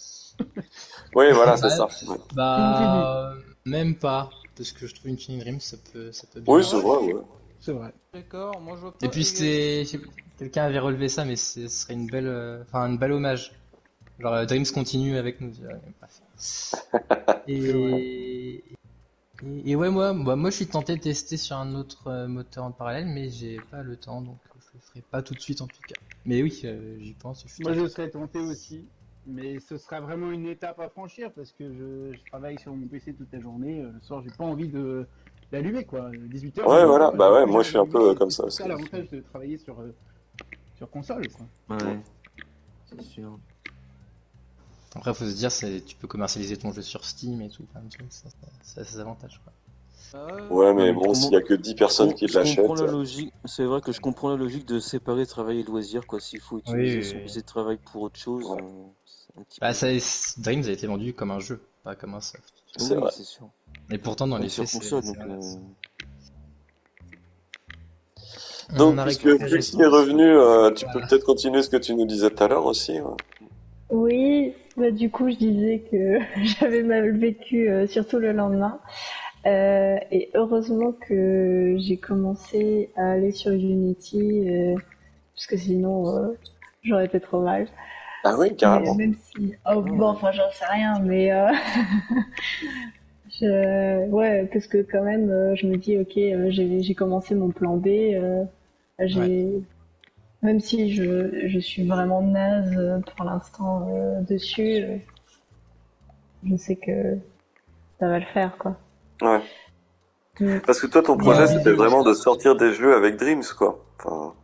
Oui, voilà, c'est Bah, ça. Ouais. Infini. même pas, parce que je trouve Infinite Dream, ça peut bien Oui, Ah c'est ouais? marcher. vrai, ouais. C'est vrai. D'accord, moi je vois Et pas. puis je sais quelqu'un avait relevé ça, mais ce serait une belle, enfin une belle hommage. Genre Dreams continue avec nous. Bref. C'est vrai. Et, et ouais, moi je suis tenté de tester sur un autre moteur en parallèle, mais j'ai pas le temps, donc je le ferai pas tout de suite en tout cas. Mais oui, j'y pense, je suis Moi, tenté. je serais tenté aussi, mais ce sera vraiment une étape à franchir parce que je travaille sur mon PC toute la journée. Le soir, j'ai pas envie de d'allumer quoi. 18h, Ouais, voilà. Bah j'ai ouais, plus moi envie je suis un peu d'allumer. Et comme c'est ça tout aussi. ça l'avantage de travailler sur console quoi. Mm. Ouais, c'est sûr. Après, faut se dire, tu peux commercialiser ton jeu sur Steam et tout, plein de trucs, ça a ses avantages, quoi. Ouais, Non, mais mais bon, s'il y a que 10 personnes qui je comprends l'achètent, la logique. C'est vrai que je comprends la logique de séparer travail et loisir, quoi. S'il faut Oui, utiliser oui, son oui. PC de travail pour autre chose, ouais, c'est un petit Bah, peu. Dreams a été vendu comme un jeu, pas comme un soft. c'est Oui, vrai. c'est sûr. Et pourtant, dans Même les sur faits, console, c'est donc. l'inverse. On Donc, a puisque récupéré Pixie est Pixie. revenu, tu peux Voilà. peut-être continuer ce que tu nous disais tout à l'heure aussi, ouais. Oui, bah du coup, je disais que j'avais mal vécu, surtout le lendemain. Et heureusement que j'ai commencé à aller sur Unity, parce que sinon, j'aurais été trop mal. Ah oui, Mais carrément. même si, oh Ah bon, ouais. enfin, j'en sais rien, mais ouais, parce que quand même, je me dis, ok, j'ai commencé mon plan B, Ouais. j'ai, même si je suis vraiment naze pour l'instant dessus, je sais que ça va le faire, quoi. Ouais. Mm. Parce que toi, ton Dans projet, le Mais, c'était vidéo, vraiment ouais. de sortir des jeux avec Dreams, quoi. Enfin,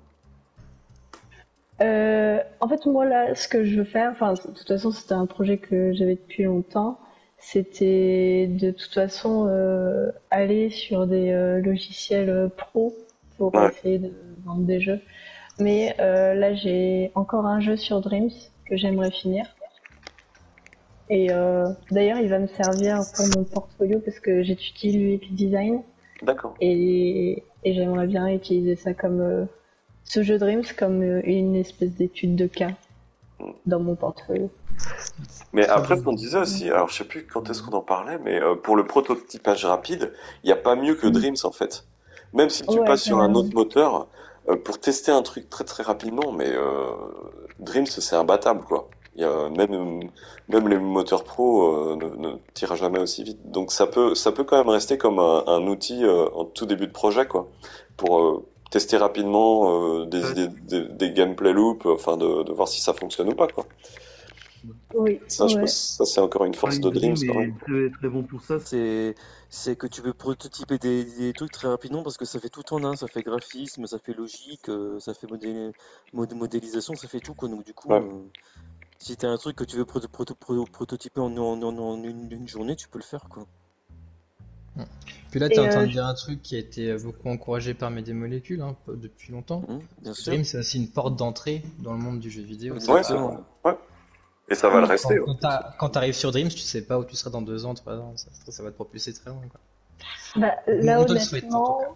en fait, moi là, ce que je veux faire, enfin, de toute façon, c'était un projet que j'avais depuis longtemps. C'était de toute façon aller sur des logiciels pro pour ouais. essayer de vendre des jeux. Mais là, j'ai encore un jeu sur Dreams que j'aimerais finir. Et d'ailleurs, il va me servir pour mon portfolio parce que j'étudie l'UX design D'accord. et j'aimerais bien utiliser ça comme ce jeu Dreams comme une espèce d'étude de cas dans mon portfolio. Mais Très après, bonne ce qu'on idée. disait aussi, alors je sais plus quand est-ce qu'on en parlait, mais pour le prototypage rapide, il n'y a pas mieux que Mm. Dreams en fait. Même si tu Ouais, passes sur un carrément. autre moteur, pour tester un truc très très rapidement, mais Dreams c'est imbattable quoi. Il y a même les moteurs pro ne tirent jamais aussi vite. Donc ça peut quand même rester comme un outil en tout début de projet quoi, pour tester rapidement des idées, des gameplay loops, enfin de voir si ça fonctionne ou pas quoi. Oui, Ça, je pense, ouais. ça c'est encore une force de Fine Dreams Dream quand est même. très, très bon pour ça. C'est que tu veux prototyper des trucs très rapidement parce que ça fait tout en un. Ça fait graphisme, ça fait logique, ça fait modélisation, ça fait tout, quoi. Donc, du coup, Ouais. si t'as un truc que tu veux prototyper en une journée, tu peux le faire, quoi. Puis là, tu es Et en train de dire un truc qui a été beaucoup encouragé par Molécules hein, depuis longtemps. Bien Parce que sûr. Dream, c'est aussi une porte d'entrée dans le monde du jeu vidéo. Ouais, c'est vrai. Exactement. Ouais. Et ça va le rester, ouais. Quand t'arrives sur Dreams, tu sais pas où tu seras dans 2 ans, 3 ans. Ça va te propulser très loin, quoi. bah, On te le souhaite, en tout cas.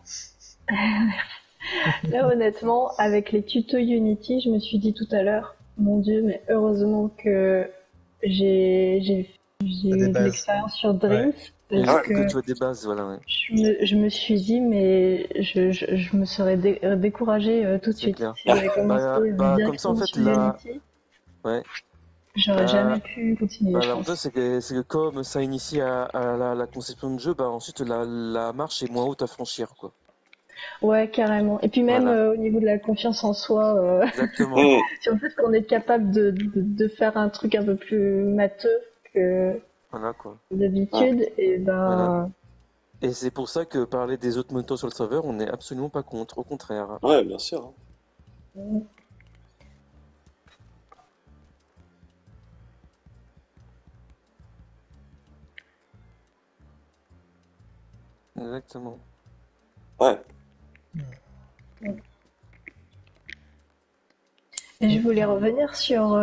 là honnêtement, avec les tutos Unity, je me suis dit tout à l'heure, mon Dieu, mais heureusement que j'ai T'as des eu de bases. l'expérience sur Ouais. Dreams Il Parce faut que que tu aies des bases, voilà, ouais. je me suis dit, mais je me serais découragée tout de C'est suite. clair. Si j'avais commencé Comme ça, en directement fait, sur là, Unity, ouais. j'aurais Bah, jamais pu continuer, je L'avantage, pense. c'est que comme ça initie à la conception de jeu, bah ensuite la marche est moins haute à franchir, quoi. Ouais, carrément. Et puis même Voilà, au niveau de la confiance en soi, exactement. Hmm. sur le fait qu'on est capable de faire un truc un peu plus matheux que Voilà, quoi. Ouais. d'habitude, et Voilà. ben, Et c'est pour ça que parler des autres moteurs sur le serveur, on n'est absolument pas contre, au contraire. Ouais, bien sûr. Exactement. Ouais. et je voulais revenir sur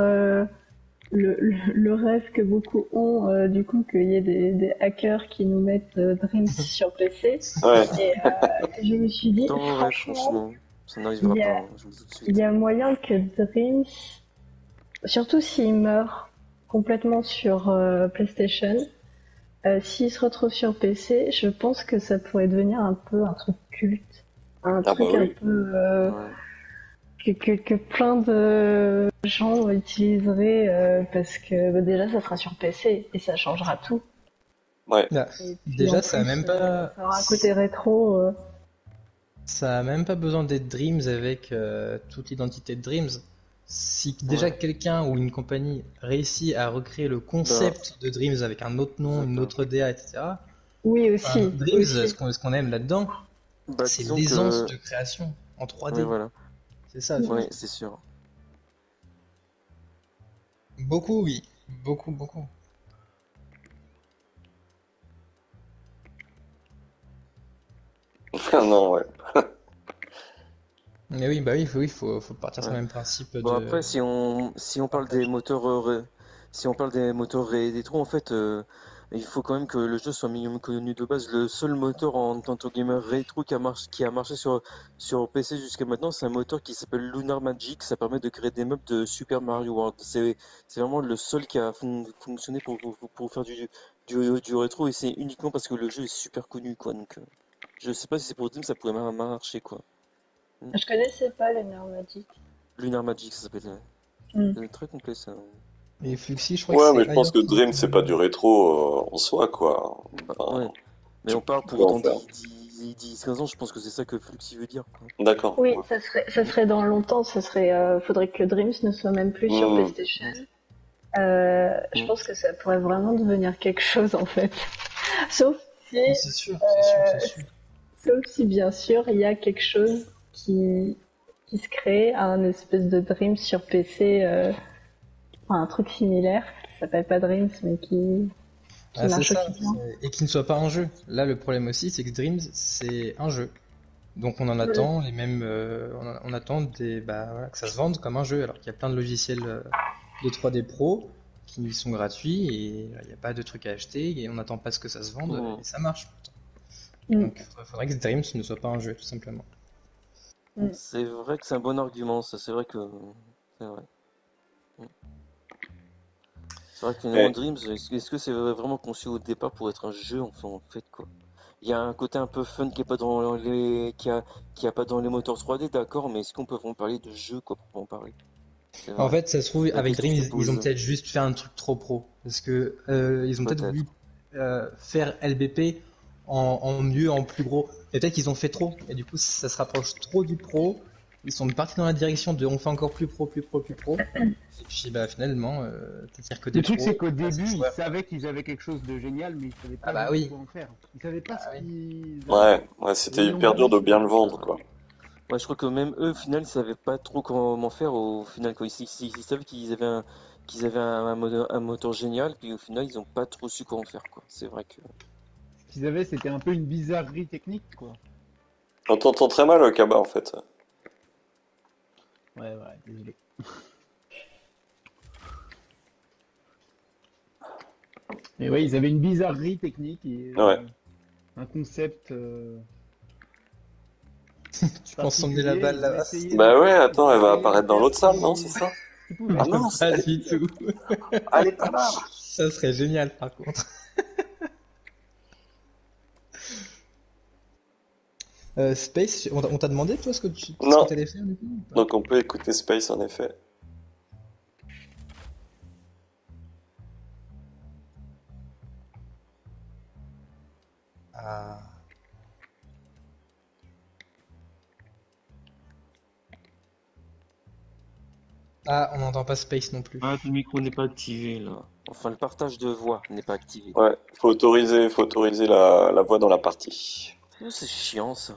le rêve que beaucoup ont, du coup, qu'il y ait des hackers qui nous mettent Dreams sur PC. Ouais. Et je me suis dit, Ouais, franchement, franchement, ça n'arrivera il y pas, a, hein, je vous le dis tout de il suite. y a moyen que Dreams, surtout s'il meurt complètement sur PlayStation, s'il se retrouve sur PC, je pense que ça pourrait devenir un peu un truc culte. Un Ah bah truc un oui. peu Ouais. que plein de gens utiliseraient parce que bah, déjà ça sera sur PC et ça changera tout. Ouais. Là, Et puis en déjà, ça a plus, même pas, ça aura un côté rétro. ça a même pas besoin d'être Dreams avec toute l'identité de Dreams. Si déjà Ouais. quelqu'un ou une compagnie réussit à recréer le Bah, concept de Dreams avec un autre nom, une exactement. autre DA, etc. Oui Enfin, aussi, Dreams, aussi. ce qu'on aime là-dedans, Bah, c'est disons l'aisance que, de création en ouais, 3D. voilà. C'est ça le Ouais, truc. c'est sûr. Beaucoup, oui. Beaucoup, beaucoup. Ah non, ouais. Mais oui, bah oui, faut partir sur Ouais. le même principe Bon, après, de si on parle des partage. moteurs, si on parle des moteurs rétro, en fait, il faut quand même que le jeu soit minimum connu de base. Le seul moteur en tant que gamer rétro qui a marché sur PC jusqu'à maintenant, c'est un moteur qui s'appelle Lunar Magic. Ça permet de créer des mobs de Super Mario World. C'est vraiment le seul qui a fonctionné pour faire du rétro, et c'est uniquement parce que le jeu est super connu, quoi. Donc, je sais pas si c'est pour dire que ça pourrait marcher, quoi. Je connaissais pas les Magic. Lunar Magic, ça s'appelle. Hmm. C'est très complet, ça. Et Fluxy, je crois que Ouais, mais c'est je pense ailleurs que qui Dream, c'est pas du utilise. rétro en soi, quoi. Enfin, Ouais, mais on parle tu peux pour en dans faire. 10-15 ans, je pense que c'est ça que Fluxy veut dire, quoi. D'accord. Oui, Ouais. ça serait dans longtemps, ça serait, faudrait que Dreams ne soit même plus sur Hmm. PlayStation. Mm, Je mm. pense que ça pourrait vraiment devenir quelque chose en fait. Sauf si, Non, c'est sûr, c'est sûr, c'est sûr. sauf si bien sûr il y a quelque chose qui se crée, un espèce de Dreams sur PC, enfin un truc similaire qui s'appelle pas Dreams mais qui Ah, c'est marche ça. aussi bien. Et qui ne soit pas un jeu. Là, le problème aussi, c'est que Dreams, c'est un jeu. Donc on en attend les mêmes, on attend voilà, que ça se vende comme un jeu, alors qu'il y a plein de logiciels de 3D Pro qui sont gratuits et il n'y a pas de trucs à acheter et on n'attend pas ce que ça se vende Mm. et ça marche pourtant. Mm. Donc faudrait que Dreams ne soit pas un jeu tout simplement. Mm. C'est vrai que c'est un bon argument, ça, c'est vrai que. C'est vrai. Mm. C'est vrai que finalement, Mais, Dreams, est-ce que c'est vraiment conçu au départ pour être un jeu, enfin, en fait, quoi? Il y a un côté un peu fun qui est pas dans qui a pas dans les moteurs 3D, d'accord, mais est-ce qu'on peut vraiment parler de jeu, quoi, pour en parler? C'est En vrai. fait, ça se trouve, C'est la avec question Dream, que je me ils ont pose. peut-être juste fait un truc trop pro. Parce que ils ont peut-être voulu Peut-être. faire LBP en mieux, en plus gros. Et peut-être qu'ils ont fait trop. Et du coup, ça se rapproche trop du pro. Ils sont partis dans la direction de on fait encore plus pro, plus pro, plus pro. Et puis, bah, finalement, t'attires que Le des truc, c'est pros. qu'au Bah, c'est début, ils joueur. savaient qu'ils avaient quelque chose de génial, mais ils savaient Ah pas bah du tout oui. quoi en faire. Ils savaient pas Ah ce oui. qu'ils avaient. ouais, Et c'était ils l'ont hyper dur de balancé. bien le vendre, quoi. Ouais, je crois que même eux, au final, ils savaient pas trop comment faire. Au final, quoi. Ils savaient qu'ils avaient un moteur génial, puis au final, ils ont pas trop su quoi en faire, quoi. C'est vrai que. Ce qu'ils avaient, c'était un peu une bizarrerie technique, quoi. On t'entend très mal, Kaba, en fait. Ouais, ouais, désolé. Mais ouais, ils avaient une bizarrerie technique et Ouais. un concept Tu penses emmener la particulier. balle Ils ont là-bas? essayé Bah ouais, ils attends, ont elle va essayé de apparaître dans faire l'autre salle, non, c'est ça? ce qu'ils Ah pouvaient. Non, mince, pas du tout. elle est pas là. Ça serait génial par contre. Space, on t'a demandé toi ce que Non, t'allais faire du coup ou pas? donc on peut écouter Space en effet. Ah. Ah, on n'entend pas Space non plus. Ah, ton micro n'est pas activé là. Enfin, le partage de voix n'est pas activé. Ouais, faut autoriser la voix dans la partie. C'est chiant ça.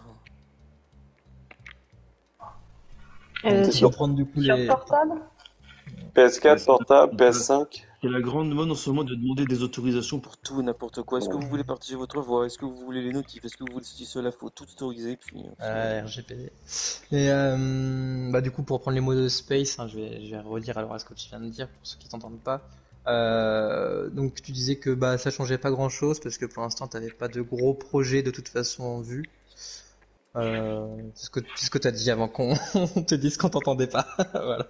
On peut Sur, reprendre du coup sur les. portable? Ouais, PS4, portable, la- PS5. c'est la grande mode en ce moment de demander des autorisations pour Tout et n'importe quoi. Est-ce que Ouais. vous voulez partager votre voix? Est-ce que vous voulez les notifs? Est-ce que vous voulez ceci, cela? Faut tout autoriser, puis au final. RGPD. Et bah du coup pour reprendre les mots de Space, hein, je vais redire alors à ce que tu viens de dire pour ceux qui t'entendent pas. Donc tu disais que bah ça changeait pas grand chose parce que pour l'instant t'avais pas de gros projets de toute façon en vue. C'est ce que t'as dit avant qu'on te dise qu'on t'entendait pas. Voilà.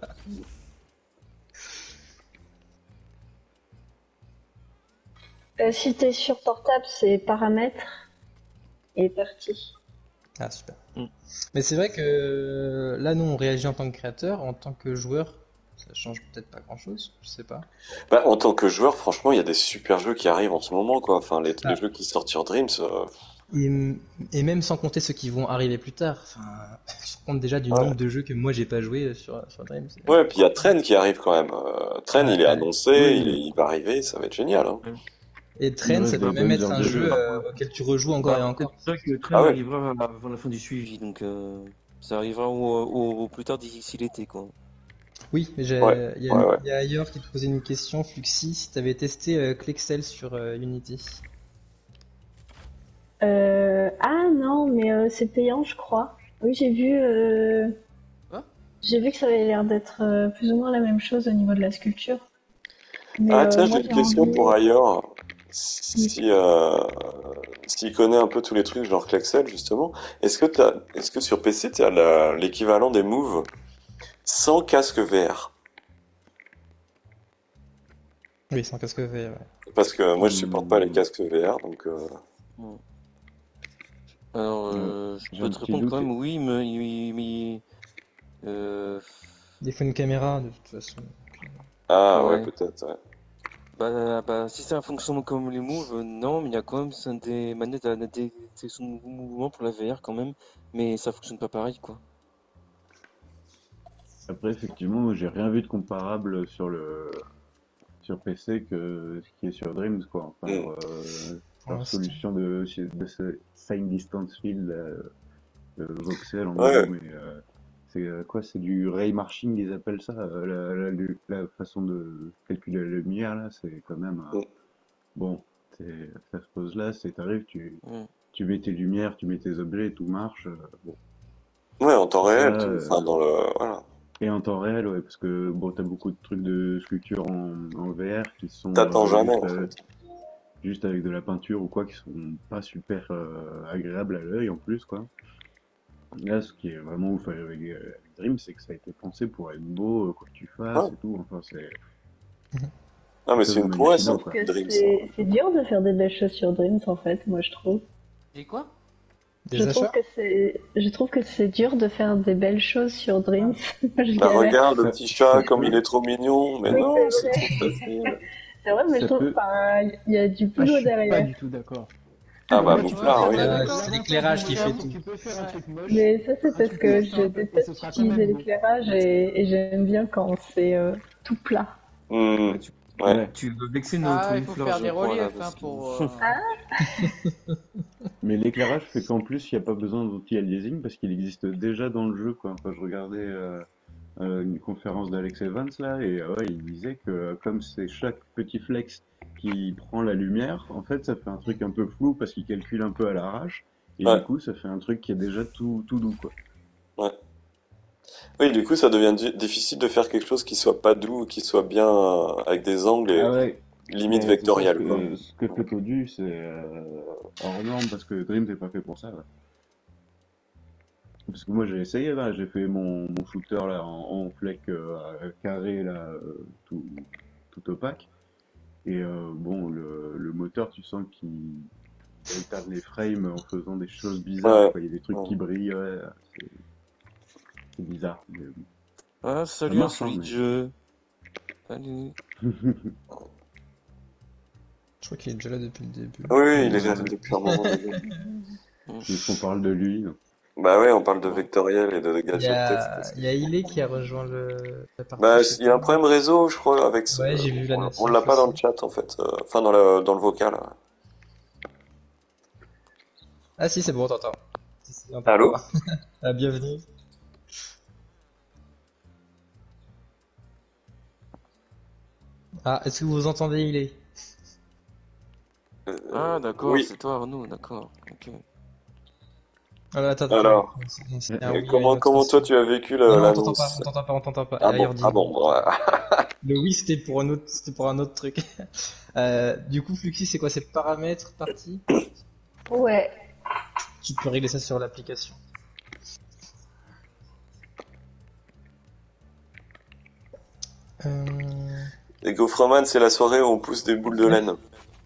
Si t'es sur portable, c'est paramètres et partie. Ah super. Mm. Mais c'est vrai que là nous on réagit en tant que créateur, en tant que joueur, ça change peut-être pas grand chose, je sais pas. Bah, en tant que joueur, franchement, il y a des super jeux qui arrivent en ce moment, quoi. Enfin, les Ah, jeux qui sortent sur Dreams. et, et même sans compter ceux qui vont arriver plus tard. Enfin, je compte déjà du Ouais. nombre de jeux que moi j'ai pas joué sur Dream. Ouais, puis il y a Train qui arrive quand même. Train, il est Ouais. annoncé, Oui, il va arriver, ça va être génial, hein. ouais. Et Il Train, ça reste peut des même bonnes être heures un de jeu. jeu auquel tu rejoues encore et Bah, C'est encore. pour ça que le train Ah ouais. arrivera avant la fin du suivi. donc ça arrivera au plus tard d'ici l'été, quoi. Oui, Ouais, ouais, ouais. il y a ailleurs qui te posait une question, Fluxy, si tu avais testé Clixel sur Unity. Ah non, mais c'est payant, je crois. Oui, Quoi? j'ai vu que ça avait l'air d'être plus ou moins la même chose au niveau de la sculpture. Mais Ah tiens, j'ai moi, une j'ai question pour envie. ailleurs. Oui. Si s'il connaît un peu tous les trucs genre Klexel justement, est-ce que sur PC t'as l'équivalent des Move sans casque VR? Oui, sans casque VR, ouais. Parce que moi je supporte pas les Hmm, casques VR, donc Mm. Alors, je j'ai peux un te petit répondre doute. quand même, oui, mais euh, Il faut une caméra de toute façon. ah ouais ouais. peut-être. Ouais. Bah, si ça fonctionne comme les moves, non, mais il y a quand même des manettes à détection de mouvement pour la VR quand même, mais ça fonctionne pas pareil, quoi. Après, effectivement, moi, j'ai rien vu de comparable sur PC que ce qui est sur Dreams, quoi. Enfin, Mm. Pour leur l'instant. solution de ce Sign Distance Field, voxel en gros, Ouais, mais c'est quoi? C'est du ray marching, ils appellent ça. La façon de calculer la lumière, là, c'est quand même. mm. Bon, ça se pose là, t'arrives, Mm. tu mets tes lumières, tu mets tes objets, tout marche. Bon, Ouais, en temps ça, réel, tout. Enfin dans le voilà. et en temps réel, ouais, parce que bon, t'as beaucoup de trucs de sculpture en VR qui sont T'attends jamais en fait. juste avec de la peinture ou quoi, qui sont pas super agréables à l'œil en plus, quoi. Là, ce qui est vraiment ouf avec Dream, c'est que ça a été pensé pour être beau, quoi que tu fasses Ouais. et tout. Enfin, Non c'est mais comme c'est un une prouesse, hein, hallucinant, Trouve quoi. que Dreams. c'est dur de faire des belles choses sur Dreams en fait, moi je trouve. J'ai quoi? Je Des trouve achats? que je trouve que c'est dur de faire des belles choses sur Dreams. Moi, je Bah galère. regarde le petit chat Ça comme il peut, est trop mignon, mais Oui, non, c'est c'est vrai. trop facile. C'est vrai, mais je ça trouve, peut, enfin, il y a du Ah, je boulot suis pas derrière. du tout d'accord. Ah Pour bah moi, tu peux Ouais, Mouflar, faire c'est oui. pas l'avantage d'accord. C'est de l'éclairage qui fait Dreams, tout. tu peux faire un Ouais. truc moche, Mais ça, c'est un parce truc plus que je simple, et ce déteste sera quand même utiliser beau. l'éclairage et j'aime bien quand c'est tout plat. Hmm, Ouais, ouais. ouais. tu veux vexer notre Ah, il faut moufleur, faire je des crois, là, reliefs hein, parce que... pour. Mais l'éclairage fait qu'en plus, il n'y a pas besoin d'anti-aliasing parce qu'il existe déjà dans le jeu, quoi. Enfin, je regardais une conférence d'Alex Evans là, et ouais, il disait que comme c'est chaque petit flex qui prend la lumière, en fait, ça fait un truc un peu flou parce qu'il calcule un peu à l'arrache, et du Ouais, coup, ça fait un truc qui est déjà tout doux, quoi. ouais. Oui, du coup, ça devient difficile de faire quelque chose qui soit pas doux, qui soit bien avec des angles et Ah ouais, limite mais c'est ça, vectorielles, quoi. ce que fait Todu, c'est hors norme parce que Dream n'est pas fait pour ça, ouais. Parce que moi j'ai essayé là, j'ai fait mon shooter là en fleck carré là, tout opaque. Et bon, le moteur, tu sens alterne les frames en faisant des choses bizarres, Ouais. quoi. Il y a des trucs Ouais. qui brillent, ouais, c'est c'est bizarre. Ah, Ça salut, marche, hein, insolite jeu. Salut. mais... Je crois qu'il est déjà là depuis le début. Oui, oui, il est là Ouais. depuis un moment déjà. Puisqu'on parle de lui, donc. Bah ouais, on parle de Bon. vectoriel et de Il y gadget text. a, il y a Ilé qui a rejoint la partie, Bah, je sais il y a un pas. problème réseau, je crois, avec ce... Ouais, j'ai vu la on l'a notif pas dans le aussi. chat, en fait. Enfin, dans le vocal. Ah si, c'est bon, on t'entend. Si, on Allô? t'entend. Ah, bienvenue. Ah, est-ce que vous entendez Ilé? Ah, d'accord, Oui. c'est toi, Arnaud, d'accord. Ok. Ah, non, attends, Alors, c'est un oui à une comment, autre comment toi question. tu as vécu Non, non, on t'entend pas, l'annonce? on t'entend pas, on t'entend pas. Ah bon, Ailleurs, ah dis. bon, voilà. Le oui, c'était pour un autre truc. Du coup, Fluxy, c'est quoi? C'est paramètres, partie? Ouais. Tu peux régler ça sur l'application. Euh... Les Gaufreman, c'est la soirée où on pousse des boules de laine.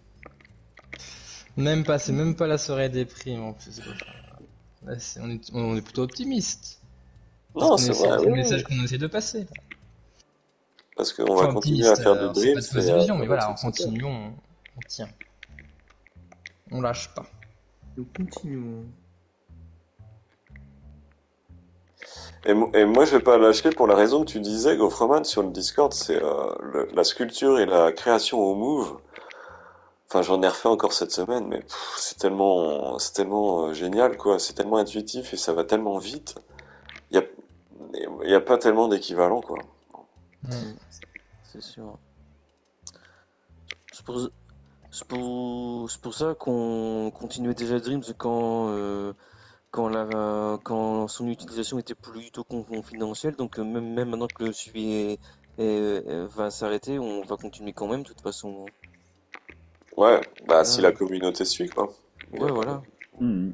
Même pas, c'est même pas la soirée des primes en plus. Là, on est plutôt optimiste. Non, c'est vrai, C'est oui, le oui. message qu'on essaie de passer. Parce qu'on va Enfin, continuer à optimiste, faire du c'est Dreams pas de fausse et à illusion, faire mais des voilà, on trucs super. continue, on tient. On lâche pas. Nous continuons. Et moi, je vais pas lâcher pour la raison que tu disais, Gaufreman, sur le Discord, c'est la sculpture et la création au Move. Enfin, j'en ai refait encore cette semaine, mais c'est tellement génial, quoi. C'est tellement intuitif et ça va tellement vite. Il y a, il y a pas tellement d'équivalent, quoi. Mm. C'est sûr. C'est pour, c'est pour ça qu'on continuait déjà Dreams quand son utilisation était plutôt confidentielle. Donc même maintenant que le suivi va s'arrêter, on va continuer quand même de toute façon. Ouais, bah si la Là, communauté suit, quoi. Il y a ouais, pas- voilà. Mhm.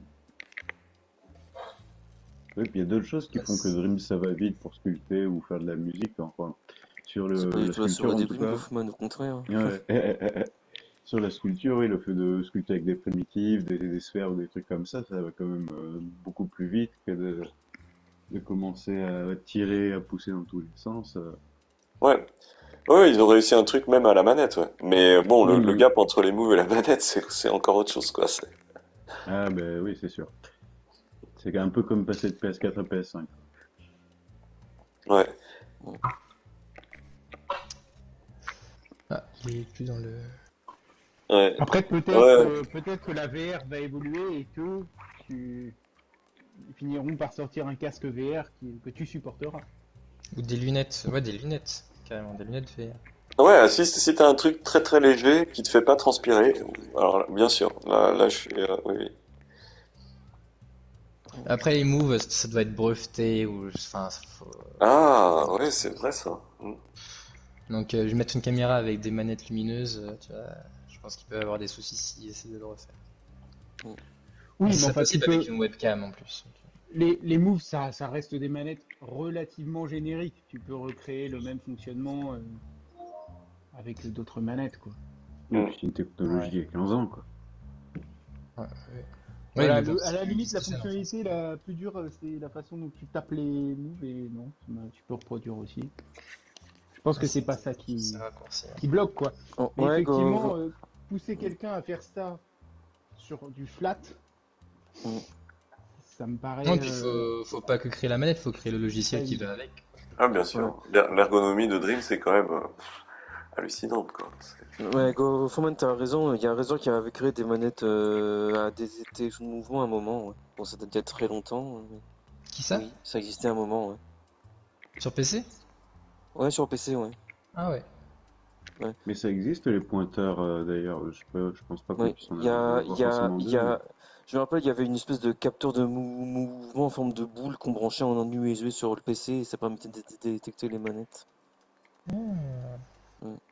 Oui, puis il y a d'autres choses qui font que Yes. Dreams ça va vite pour sculpter ou faire de la musique, enfin. Sur C'est pas du la tout la sculpture soirée en des tout Dream cas. Goffman, au contraire. Ouais. Sur la sculpture, oui, le fait de sculpter avec des primitives, des sphères ou des trucs comme ça va quand même beaucoup plus vite que de commencer à tirer, à pousser dans tous les sens. Ouais. Ouais, ils ont réussi un truc même à la manette, ouais. Mais bon, le Mhm. gap entre les moves et la manette, c'est encore autre chose, quoi. Ah ben oui, c'est sûr. C'est un peu comme passer de PS4 à PS5. Ouais. Bon. Ah, il est plus dans le. Ouais. Après, Ouais. peut-être que la VR va évoluer et que tu ils finiront par sortir un casque VR que tu supporteras. Ou des lunettes. Ouais, des lunettes. Carrément, des lunettes VR. Ouais, si t'as un truc très très léger qui te fait pas transpirer, alors là, bien sûr, là je suis, oui, oui. Après, les moves, ça doit être breveté ou. Enfin, Ah, ouais, c'est vrai ça. Mm. Donc, je vais mettre une caméra avec des manettes lumineuses, tu vois. Je pense qu'il peut y avoir des soucis s'il essaie de le refaire. Bon. Et Oui, ce mais serait enfin, tu possible avec peux. une webcam en plus. Les moves, ça reste des manettes relativement génériques. Tu peux recréer le même fonctionnement avec d'autres manettes, quoi. Et Mm. puis c'est une technologie Ouais. il y a 15 ans, quoi. Ouais, ouais. Oui, Voilà, mais bon, à la ça limite, existe la aussi, en fait. fonctionnalité la plus dure, c'est la façon dont tu tapes les moves et non, tu peux reproduire aussi. Je pense Ouais, que c'est pas ça c'est raccourci. qui bloque, quoi. Oh, Mais ouais, effectivement, pousser quelqu'un à faire ça sur du flat, Mm. ça me Non, paraît puis faut pas que créer la manette, faut créer le pas logiciel qui va évident. avec. Ah, bien Ouais. sûr. L'ergonomie de Dream, c'est quand même hallucinante, quoi. Ouais, Foreman, t'as raison. Il y a un réseau qui avait créé des manettes à des étés sous mouvement à un moment. Ouais. Bon, ça date d'il y a très longtemps. Mais Qui ça? oui, ça existait à un moment. Ouais, Sur PC? ouais sur PC, ouais. Ah ouais. Ouais, Mais ça existe les pointeurs d'ailleurs. Je pense pas qu'on ouais. puisse en avoir forcément deux. Mais... Je me rappelle, il y avait une espèce de capteur de mouvement en forme de boule qu'on branchait en USB sur le PC et ça permettait de détecter les manettes. Ouais.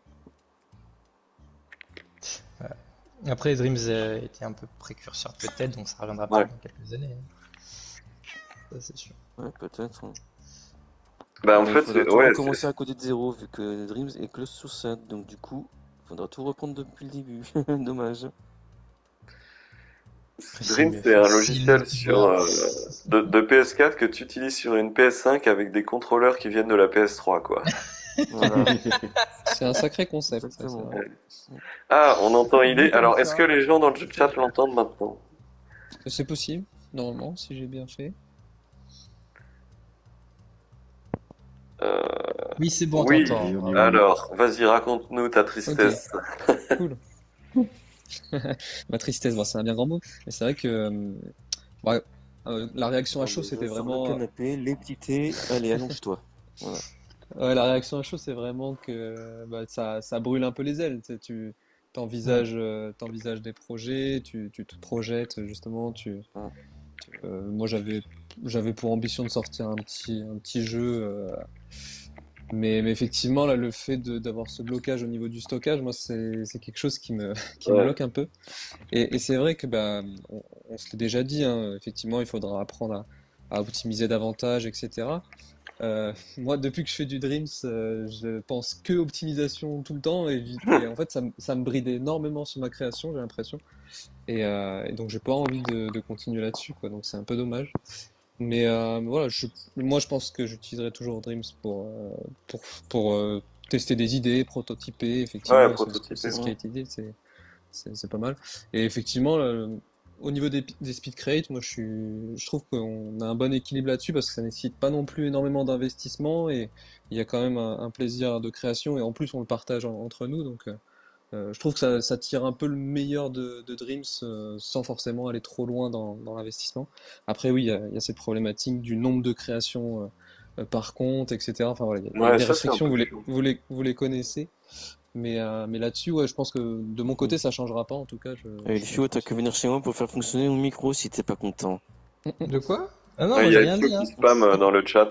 Après, Dreams était un peu précurseur peut-être, donc ça reviendra Ouais. peut-être dans quelques années, hein. Ça c'est sûr. Ouais, peut-être. Ouais. Bah, en Mais il fait, faudra tout ouais, recommencer à coder de zéro vu que Dreams est close source. Donc du coup, il faudra tout reprendre depuis le début. Dommage. Dream, Facile, c'est un facile. logiciel de PS4 que tu utilises sur une PS5 avec des contrôleurs qui viennent de la PS3, quoi. Voilà, C'est un sacré concept, ça, c'est exactement. vrai. Ah, on entend Dit il est. comme Alors, est-ce que ça. les gens dans le chat l'entendent maintenant? C'est possible, normalement, si j'ai bien fait. Euh, Oui, c'est bon, oui. t'entends. Et on dit oui. Alors, vas-y, raconte-nous ta tristesse. Cool. Ma tristesse, bon, c'est un bien grand mot, mais c'est vrai que ouais, la réaction à chaud, c'était Sur le vraiment. canapé, les petits thés, allez, allonge-toi. Voilà. Ouais, la réaction à chaud, c'est vraiment que bah, ça brûle un peu les ailes. Tu sais, t'envisages des projets, tu te projettes justement. Ouais. Moi, j'avais pour ambition de sortir un petit jeu, mais effectivement, là, le fait d'avoir ce blocage au niveau du stockage, moi, c'est quelque chose qui me Ouais. bloque un peu. Et c'est vrai que bah, on se l'est déjà dit, hein, effectivement, il faudra apprendre à optimiser davantage, etc. Moi, depuis que je fais du Dreams, je pense que optimisation tout le temps et en fait, ça me bride énormément sur ma création, j'ai l'impression. Et donc, j'ai pas envie de continuer là-dessus, quoi. Donc, c'est un peu dommage. Mais voilà, moi, je pense que j'utiliserai toujours Dreams pour, pour tester des idées, prototyper. Ouais, Effectivement, prototypé. c'est ce qui a été dit, c'est pas mal. Et effectivement, au niveau des speed crate, moi je trouve qu'on a un bon équilibre là-dessus parce que ça nécessite pas non plus énormément d'investissement et il y a quand même un plaisir de création et en plus on le partage entre nous. Donc je trouve que ça tire un peu le meilleur de Dreams sans forcément aller trop loin dans l'investissement. Après, oui, il y a cette problématique du nombre de créations par compte, etc. Enfin voilà, il y a Ouais, des ça c'est un restrictions, peu vous les, chiant. vous les, vous les connaissez. Mais là-dessus, ouais, je pense que de mon côté, ça changera pas. En tout cas, Et le je chiot, t'as que continue. venir chez moi pour faire fonctionner mon micro si t'es pas content. De quoi? Ah non, Ouais, moi il y j'ai a rien Ixo dit, qui hein. spam dans le chat.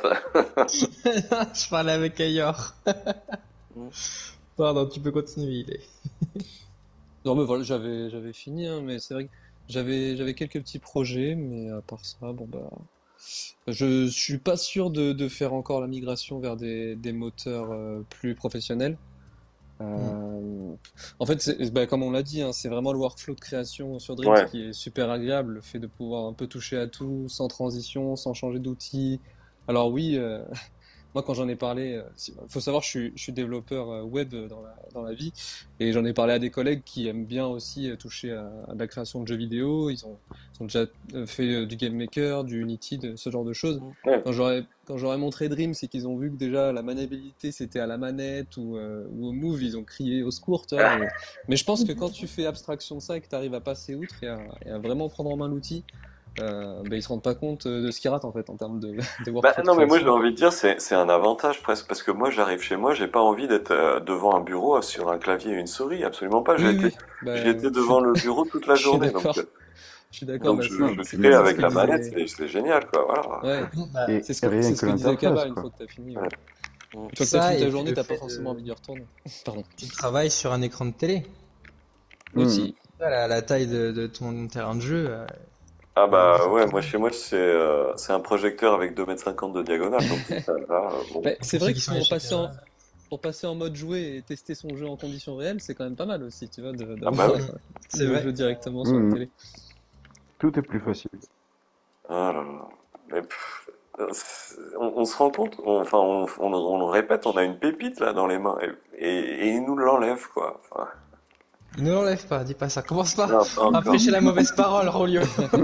Je parlais avec Ayor. Mm. Pardon, tu peux continuer, il est. Non, mais voilà, j'avais fini, hein, mais c'est vrai que j'avais quelques petits projets, mais à part ça, bon bah, je suis pas sûr de faire encore la migration vers des moteurs plus professionnels. Hmm. En fait, bah, comme on l'a dit, hein, c'est vraiment le workflow de création sur Dreams Ouais. qui est super agréable, le fait de pouvoir un peu toucher à tout, sans transition, sans changer d'outil. Alors oui, moi, quand j'en ai parlé, faut savoir, je suis développeur web dans la vie, et j'en ai parlé à des collègues qui aiment bien aussi toucher à de la création de jeux vidéo. Ils ont déjà fait du Game Maker, du Unity, ce genre de choses. Ouais. Quand j'aurais montré Dream, c'est qu'ils ont vu que déjà la maniabilité c'était à la manette ou au move, ils ont crié au secours, tu vois. Mais je pense que quand tu fais abstraction de ça et que tu arrives à passer outre et à vraiment prendre en main l'outil, ben, ils se rendent pas compte de ce qu'ils ratent en fait en termes de Bah workflow de non, mais moi j'ai création. envie de dire c'est un avantage presque parce que moi j'arrive chez moi, j'ai pas envie d'être devant un bureau sur un clavier et une souris, absolument pas. Oui, oui, J'ai bah, été devant le bureau toute la je suis journée, d'accord. Je suis d'accord, donc bah, Non, je puis c'est crée c'est ce avec que la manette, disait. c'est génial quoi, voilà. Ouais, Bah, et c'est ce que, rien c'est ce que que disait l'interface, Kaba une quoi. fois que t'as fini. Ouais. Ouais. Mm. Une fois que t'as ça, fini et ta puis journée, le t'as pas fait forcément de... envie d'y retourner. Pardon. Tu travailles sur un écran de télé. Mhm. Aussi. La taille de ton terrain de jeu, Ah bah ouais, moi effectivement. chez moi c'est un projecteur avec 2,50 m de diagonale, donc là, bon. Bah, c'est Pour ceux vrai qui que sont chez pour passer en mode jouet et tester son jeu en conditions réelles, c'est quand même pas mal aussi, tu vois, Ah bah d'avoir oui. C'est le vrai. jeu directement sur la Mhm. télé. Tout est plus facile. Ah là là. Mais on se rend compte, on le répète, on a une pépite là dans les mains et ils nous l'enlèvent quoi. Enfin, Il ne l'enlève pas, dis pas ça. Commence pas non, pas à encore. prêcher la mauvaise parole, Rolio.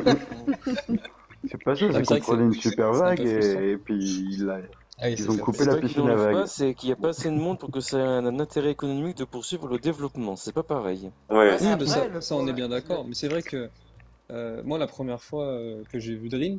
C'est pas ça, Ah, c'est mais c'est qu'on vrai que prenait une super c'est un vague peu frustrant. et puis Ah oui, ils ça ont c'est coupé C'est la pas frustrant. qu'ils piscine à l'enlèvent pas, vagues. c'est qu'il n'y a pas assez de monde pour que ça ait un intérêt économique de poursuivre le développement. C'est pas pareil. Ouais, Ouais, Oui, c'est bah après, ça on est bien d'accord. Mais c'est vrai que moi, la première fois que j'ai vu Dreams,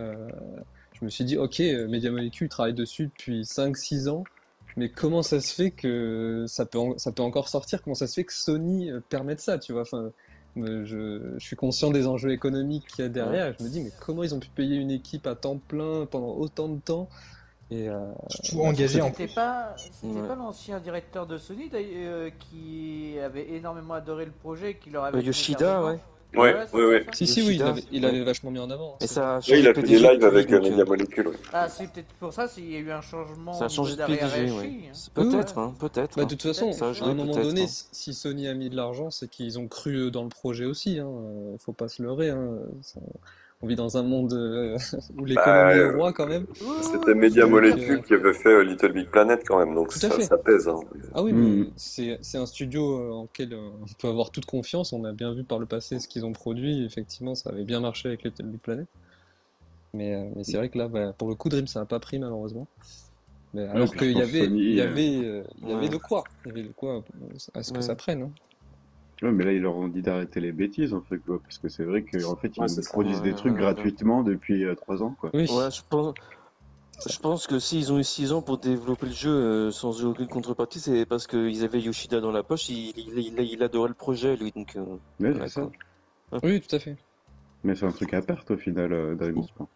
je me suis dit, ok, Media Molecule travaille dessus depuis 5 6 ans, mais comment ça se fait que ça peut encore sortir? Comment ça se fait que Sony permette ça, tu vois? Enfin, je suis conscient des enjeux économiques qu'il y a Ouais. derrière, et je me dis, mais comment ils ont pu payer une équipe à temps plein pendant autant de temps? Et Surtout bah, pour engagé cette... en plus. C'était Ouais. pas l'ancien directeur de Sony qui avait énormément adoré le projet et qui leur avait fait Yoshida, carte ouais. blanche. Ouais, Ouais, c'est ouais, ouais. ça. Si, oui, Yoshida, il avait vachement mis en avant, et c'est ça vrai. a Oui, changé il de a fait des PDG lives depuis, avec donc Media Molecule. Ouais. Ah, c'est peut-être pour ça s'il y a eu un changement ça a au niveau changé de de la PDG, hiérarchie. ouais. Hein. C'est Oui, oui. peut-être, hein, peut-être, Bah, hein. de toute Peut-être façon, quelque Ça a chose. à un joué, moment peut-être, donné, hein. si Sony a mis de l'argent, c'est qu'ils ont cru dans le projet aussi, hein. Faut pas se leurrer, hein. On vit dans un monde où Bah, l'économie est roi quand même. Oui, oui, c'était oui, mais ce que Media je veux Donc, dire, Molecule c'est qui que. avait fait Little Big Planet quand même, donc tout à ça, fait. ça pèse. Hein. Ah oui, Hmm. mais c'est un studio en lequel on peut avoir toute confiance. On a bien vu par le passé ce qu'ils ont produit. Effectivement, ça avait bien marché avec Little Big Planet. Mais c'est vrai que là, bah, pour le coup, Dream, ça n'a pas pris malheureusement. Mais Ouais, alors puis je qu'il y pense avait, il Sony. y avait, il y avait Ouais, de quoi. Il y avait de quoi à ce que ça ouais. prenne, hein. Ouais, mais là, ils leur ont dit d'arrêter les bêtises, en fait, quoi. Parce que c'est vrai qu'en fait, Ouais, ils c'est nous ça. produisent Ouais, des trucs ouais, ouais. gratuitement depuis 3 ans, quoi. Oui, Ouais, je pense que s'ils ont eu 6 ans pour développer le jeu sans aucune contrepartie, c'est parce qu'ils avaient Yoshida dans la poche, il adorait le projet, lui, donc Ouais, c'est voilà ça. quoi. Ouais. oui, tout à fait. Mais c'est un truc à perte, au final, Dreams, quoi.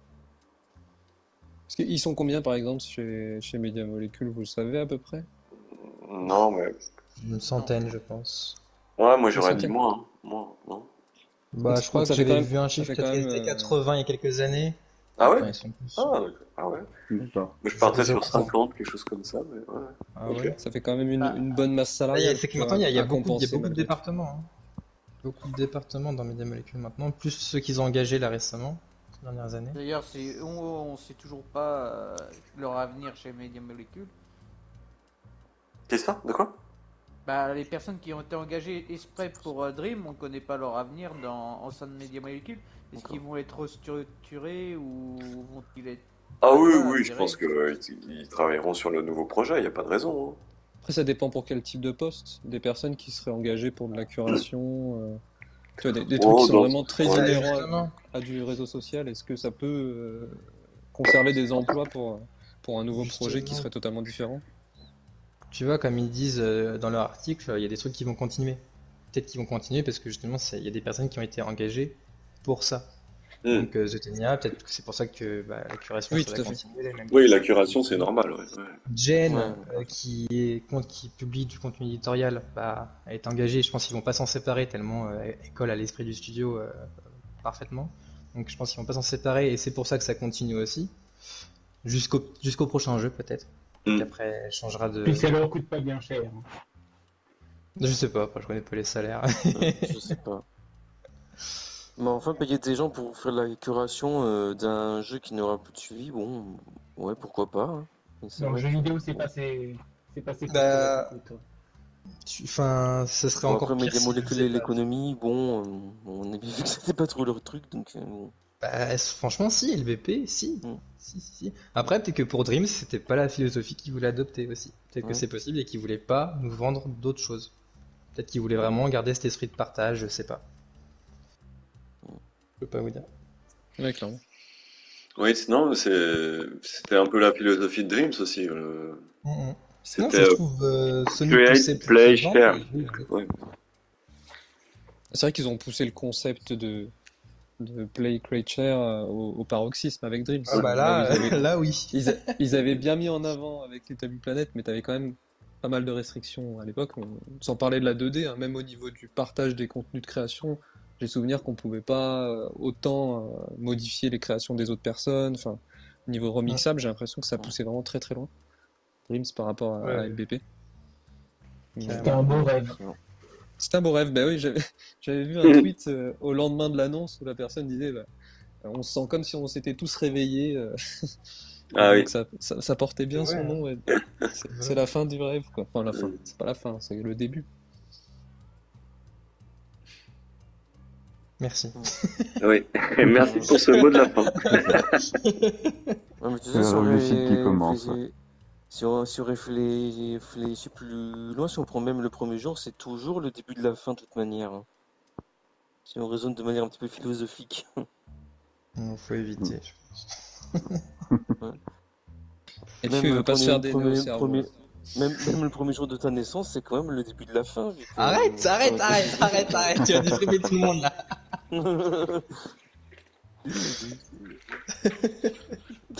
Parce qu'ils sont combien, par exemple, chez Media Molecule, vous le savez à peu près? Non, mais Une Non. centaine, je pense. ouais, moi Une j'aurais dit centaine? moins. Hein. Moins, non. Bah, je Donc crois que ça fait quand j'avais même, vu un ça chiffre, fait peut-être quand qu'ils même, étaient 80 il y a quelques années. Ah ouais? Enfin, ils sont plus. Ah, d'accord. Ah ouais. D'accord. Moi je partais Je sur crois. 50, quelque chose comme ça, mais ouais. Ah Ok. ouais? ça fait quand même Bah, une bonne masse Bah, salariale c'est que pour maintenant, il y a il y a compenser beaucoup de malgré tout. départements, hein. Beaucoup de départements dans Media Molecule maintenant, plus ceux qu'ils ont engagés là récemment, ces dernières années. d'ailleurs, on sait toujours pas leur avenir chez Media Molecule. C'est ça? De quoi? Bah, les personnes qui ont été engagées exprès pour Dream, on connaît pas leur avenir au sein de Media Molecule. Est-ce qu'ils D'accord. vont être restructurés ou vont-ils être, Ah oui, voilà, oui, je pense virés? que ils travailleront sur le nouveau projet, il n'y a pas de raison. Hein. Après, ça dépend pour quel type de poste. Des personnes qui seraient engagées pour de la curation, tu vois, des trucs qui Oh, sont vraiment très Bah, ouais. inhérents justement. à du réseau social. Est-ce que ça peut conserver des emplois pour un nouveau projet qui Justement. serait totalement différent? Tu vois, comme ils disent dans leur article, il y a des trucs qui vont continuer. Peut-être qu'ils vont continuer parce que justement, il y a des personnes qui ont été engagées pour ça. Hmm. Donc, Zotenia, peut-être que c'est pour ça que bah, la curation, Oui, ça tout va à fait. continuer, les mêmes Oui, la personnes qui curation, c'est continuent. normal. Ouais, ouais. Jen, Ouais. qui publie du contenu éditorial, bah, elle est engagée. Je pense qu'ils vont pas s'en séparer tellement elle colle à l'esprit du studio parfaitement. Donc, je pense qu'ils vont pas s'en séparer et c'est pour ça que ça continue aussi. Jusqu'au prochain jeu, peut-être. Peut-être Hmm. qu'après, elle changera Puis de. ça leur coûte pas bien cher, hein. Je sais pas, je connais pas les salaires. Je sais pas. Mais enfin, payer des gens pour faire la curation d'un jeu qui n'aura plus de suivi, bon, ouais, pourquoi pas, hein. Mais c'est Dans le vrai jeu que vidéo, bon. c'est passé pour que ça Bah, coûte. enfin, ce serait Bon, encore après, pire Media s'ils le Molecule faisaient et pas. l'économie, bon, on a vu que c'était pas trop leur truc, donc bon. Bah, franchement, si, LVP, si. Hmm. Si. Après, peut-être que pour Dreams, c'était pas la philosophie qu'ils voulaient adopter aussi. Peut-être que Ouais. c'est possible et qu'ils voulaient pas nous vendre d'autres choses. Peut-être qu'ils voulaient vraiment garder cet esprit de partage, je sais pas. Je peux pas vous dire. Ouais, clairement. Oui, sinon, c'était un peu la philosophie de Dreams aussi. Non, C'était je trouve Sony poussait create, pour se play, vendre share. et eux, ils adoptent. Ouais. C'est vrai qu'ils ont poussé le concept de Play Create Share au paroxysme avec Dreams. Ah bah Là où là, là oui. ils avaient bien mis en avant avec Little Big Planet, mais t'avais quand même pas mal de restrictions à l'époque. Sans parler de la 2D, hein, même au niveau du partage des contenus de création, j'ai souvenir qu'on pouvait pas autant modifier les créations des autres personnes. Enfin, au niveau remixable, j'ai l'impression que ça poussait vraiment très très loin. Dreams par rapport à Ouais, LBP. C'était un beau rêve. C'était un beau rêve. Bah oui, j'avais vu un tweet au lendemain de l'annonce où la personne disait bah, on se sent comme si on s'était tous réveillés. Ah oui. Donc ça portait bien son nom. Ouais. C'est la fin du rêve, quoi. Enfin, la fin. C'est pas la fin, c'est le début. Merci. Oui. Et merci pour ce mot de la fin. Ouais, mais tu C'est sais, la si on réussite qui commence. si on réfléchit plus loin, si on prend même le premier jour, c'est toujours le début de la fin de toute manière, hein. Si on raisonne de manière un petit peu philosophique. Il faut éviter, je pense. Ouais. Et puis il veut pas se faire des nœuds au cerveau. Même le premier jour de ta naissance, c'est quand même le début de la fin, vu que, Arrête, ça va être- tu vas déprimer tout le monde là. Non,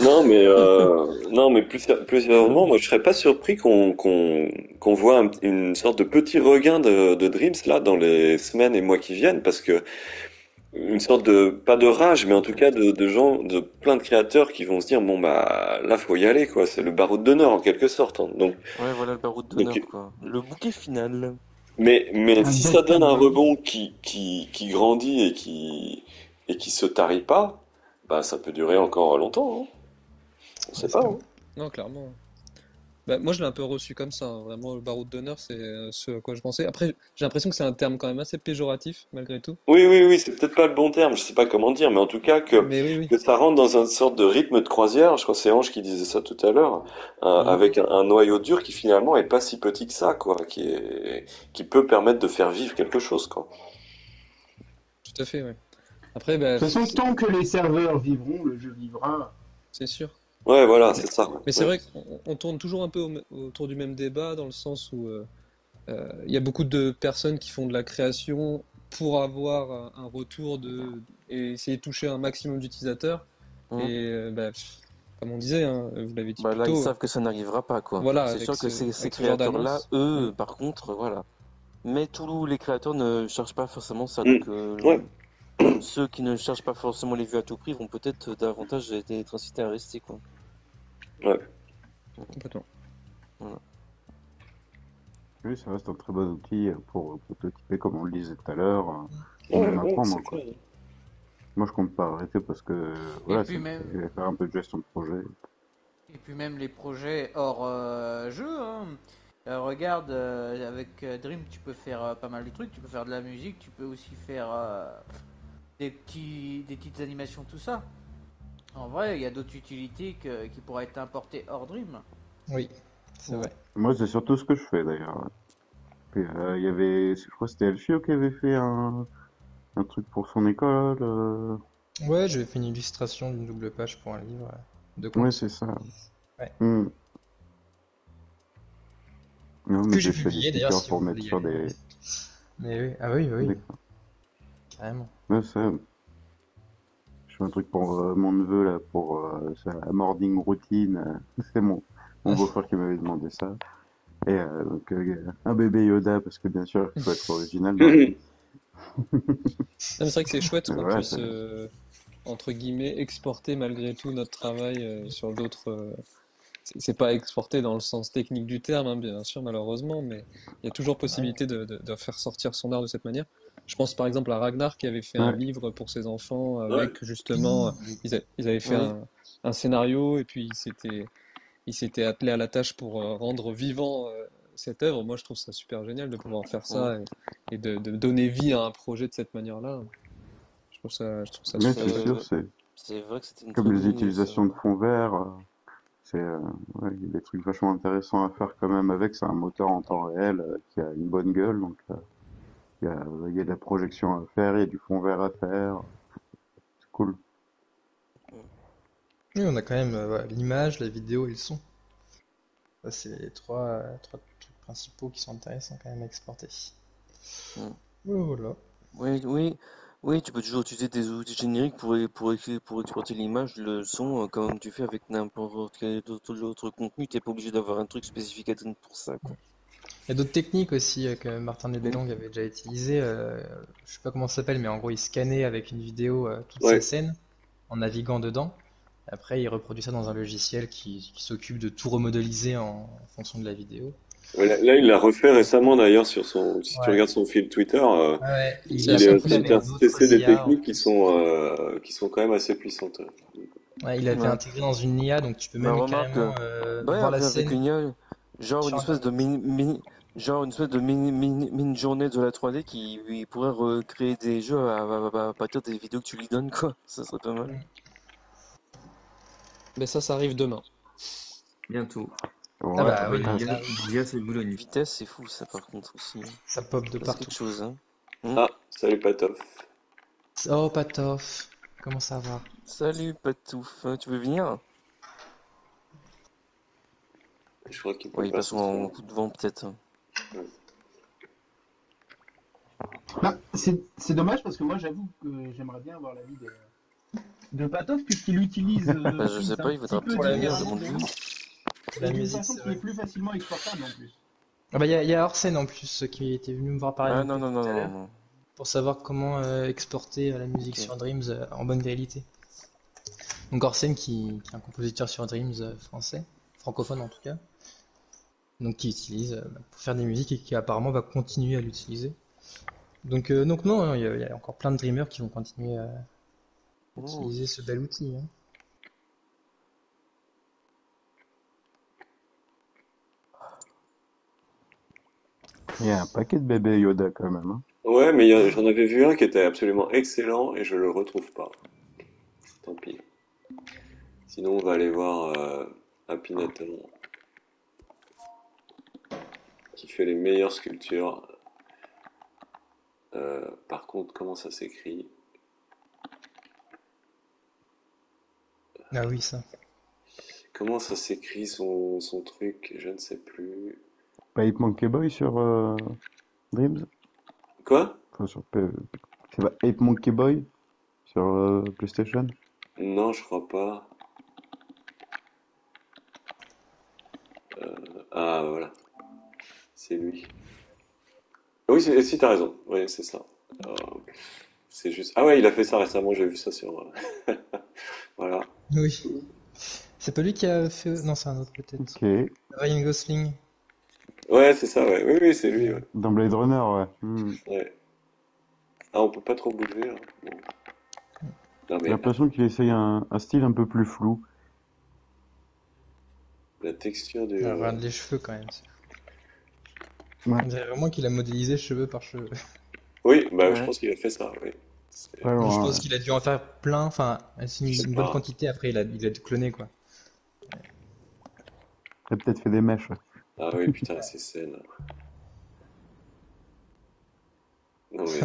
non, mais plus sérieusement, moi je serais pas surpris qu'on voit une sorte de petit regain de Dreams là dans les semaines et mois qui viennent, parce que une sorte de, pas de rage, mais en tout cas de gens, de plein de créateurs qui vont se dire bon bah là faut y aller quoi, c'est le baroud d'honneur en quelque sorte, hein. Ouais, voilà le baroud Donc d'honneur, quoi. Le bouquet final. mais Un si ça dead donne cat un boy. rebond qui grandit et qui se tarit pas, bah ça peut durer encore longtemps, hein. On On sait pas, espère. hein. Non, clairement. Bah, moi, je l'ai un peu reçu comme ça, hein. Vraiment, le baroud d'honneur, c'est ce à quoi je pensais. Après, j'ai l'impression que c'est un terme quand même assez péjoratif, malgré tout. Oui, c'est peut-être pas le bon terme, je sais pas comment dire, mais en tout cas Mais oui, oui. que ça rentre dans une sorte de rythme de croisière, je crois que c'est Ange qui disait ça tout à l'heure, Mhm. avec un noyau dur qui finalement est pas si petit que ça, quoi, qui peut permettre de faire vivre quelque chose, quoi. Tout à fait, ouais. Après, bah, De toute façon, tant que les serveurs vivront, le jeu vivra. c'est sûr. Ouais, voilà, Mais, c'est ça. mais c'est Ouais. vrai qu'on tourne toujours un peu autour du même débat, dans le sens où il y a beaucoup de personnes qui font de la création pour avoir un retour et essayer de toucher un maximum d'utilisateurs. Mhm. Et bah, comme on disait, hein, vous l'avez dit Bah plus là, ils tôt, savent que ça n'arrivera pas, quoi. voilà, C'est sûr que ces avec ce genre créateurs-là, d'annonce. eux, par contre, voilà. Mais tous les créateurs ne cherchent pas forcément ça. Mm. Donc, Ouais. ceux qui ne cherchent pas forcément les vues à tout prix vont peut-être davantage être incités à rester, quoi. Ouais. Complètement. Voilà. Oui, ça reste un très bon outil pour prototyper, comme on le disait tout à l'heure, ou Ouais, même ouais, apprendre, c'est quoi. clair. Moi, je compte pas arrêter parce que, Et voilà, puis ça me même, fait faire un peu de gestion de projet. et puis même les projets hors jeu, hein. Regarde, avec Dream, tu peux faire pas mal de trucs. Tu peux faire de la musique, tu peux aussi faire des petites animations, tout ça. En vrai, il y a d'autres utilités qui pourraient être importées hors Dream. Oui, c'est Mhm. vrai. Moi, c'est surtout ce que je fais, d'ailleurs. Puis, il y avait, je crois que c'était Elfio qui avait fait un truc pour son école. Ouais, j'avais fait une illustration d'une double page pour un livre de Ouais, contes. c'est ça. Ouais. Hmm. Non, mais Que j'ai j'ai fait des publié d'ailleurs stickers si pour vous mettre voulez y sur aller. des, Mais oui, ah oui, oui, des... carrément. Ouais, ça, je fais un truc pour mon neveu, là, pour sa morning routine. C'est mon beau-frère qui m'avait demandé ça. Et donc, un bébé Yoda, parce que bien sûr, il faut être original dans la vie. Non, mais c'est vrai que c'est chouette qu'on Voilà, puisse, entre guillemets, exporter malgré tout notre travail sur d'autres. C'est pas exporter dans le sens technique du terme, hein, bien sûr, malheureusement, mais il y a toujours Ouais. possibilité de faire sortir son art de cette manière. Je pense par exemple à Ragnar qui avait fait un ouais. livre pour ses enfants Ouais. avec justement, ils avaient fait Mhm. un scénario et puis il s'était attelé à la tâche pour rendre vivant cette œuvre. Moi, je trouve ça super génial de pouvoir faire Mhm. ça et de donner vie à un projet de cette manière-là. Je trouve ça Mais super c'est chouette. sûr, C'est c'est c'est vrai que c'était une très comme les bonne idée, ça. utilisations de fond vert. C'est ouais, il y a des trucs vachement intéressants à faire quand même avec. C'est un moteur en temps réel qui a une bonne gueule, donc il y a de la projection à faire, il y a du fond vert à faire. C'est cool. Oui, on a quand même voilà, l'image, la vidéo et le son. Ça, c'est les trois trucs principaux qui sont intéressants quand même à exporter. Mhm. Voilà. Oui, oui, oui, tu peux toujours utiliser des outils génériques pour exporter l'image, le son, comme tu fais avec n'importe quel autre contenu. T'es pas obligé d'avoir un truc spécifique pour ça, quoi. Il y a d'autres techniques aussi que Martin Mhm. Nebelong avait déjà utilisées. Je sais pas comment ça s'appelle, mais en gros, il scannait avec une vidéo toutes ces Ouais. scènes en naviguant dedans. Après, il reproduit ça dans un logiciel qui s'occupe de tout remodéliser en fonction de la vidéo. Ouais, là, il l'a refait récemment d'ailleurs sur son. Si tu Ouais, regardes son fil Twitter, ouais, il C'est l'a assez il est en compris train impressionnant, de avec hein. tester d'autres des IA en techniques plus. qui sont quand même assez puissantes. Ouais, il avait Ouais. intégré dans une IA, donc tu peux Bah même remarque, carrément bah ouais, voir la avec scène une IA, genre une sur espèce de Internet. genre une espèce de mini journée de la 3D qui lui pourrait recréer des jeux à partir des vidéos que tu lui donnes, quoi. Ça serait pas mal. Mm. Mais ça arrive demain. Bientôt. Ah Ouais, bah oui, non, mais ça arrive. Via cette Boulogne. Vitesse, c'est fou ça par contre aussi. Ça pop de Ça c'est partout. quelque chose, hein. Hmm. Ah, salut Patov. Oh, Patof, comment ça va? Salut Patouf, tu veux venir? Je crois qu'il peut Ouais, il pas passe ce soir. en coup de vent peut-être. Ouais. Bah, c'est dommage parce que moi, j'avoue que j'aimerais bien avoir l'avis de Patov puisqu'il utilise Bah, je Prince sais un pas, il petit vaudra peu Pour peut-être la bien, différemment musique, des demande-lui. autres pour et la d'une musique, façon c'est qui est vrai. plus facilement exportable en plus. Ah bah, il y a Arsène en plus qui était venu me voir parler Ah un non, peu non, tout non, à non, l'heure non. pour savoir comment exporter la musique Ok. sur Dreams en bonne qualité. Donc Arsène qui est un compositeur sur Dreams français, francophone en tout cas, donc qui utilise pour faire des musiques et qui apparemment va continuer à l'utiliser. Donc non, hein, il y a encore plein de dreamers qui vont continuer à Oh. utiliser ce bel outil, hein. Il y a un paquet de bébés Yoda quand même, hein. Ouais, mais j'en avais vu un qui était absolument excellent et je le retrouve pas. Tant pis. Sinon, on va aller voir Apinator qui fait les meilleures sculptures. Par contre, comment ça s'écrit? Ah oui, ça. Comment ça s'écrit son truc? Je ne sais plus. Pas Ape Monkey Boy sur Dreams? Quoi? Enfin, c'est pas Ape Monkey Boy sur PlayStation? Non, je crois pas. Ah, voilà, c'est lui. Oui, si, t'as raison. Oui, c'est ça. Euh, c'est juste. Ah ouais, il a fait ça récemment, j'ai vu ça sur. Voilà. Oui. C'est pas lui qui a fait... Non, c'est un autre peut-être. Ok. Ryan Gosling. Ouais, c'est ça, ouais. Oui, oui, c'est lui, ouais. Dans Blade Runner, ouais. Hmm. Ouais. Ah, on peut pas trop bouger, là. Bon. Non, J'ai mais l'impression qu'il essaye un style un peu plus flou. la texture du. Ah, regarde les cheveux quand même. Ouais. On dirait vraiment qu'il a modélisé cheveux par cheveux. Oui, bah, je Ouais. pense qu'il a fait ça, oui. Pas Donc je loin, pense ouais. qu'il a dû en faire plein, enfin c'est Je sais une bonne pas. quantité, après il a cloné quoi. Il a peut-être fait des mèches, ouais. Ah oui, putain, ces scènes. Non, mais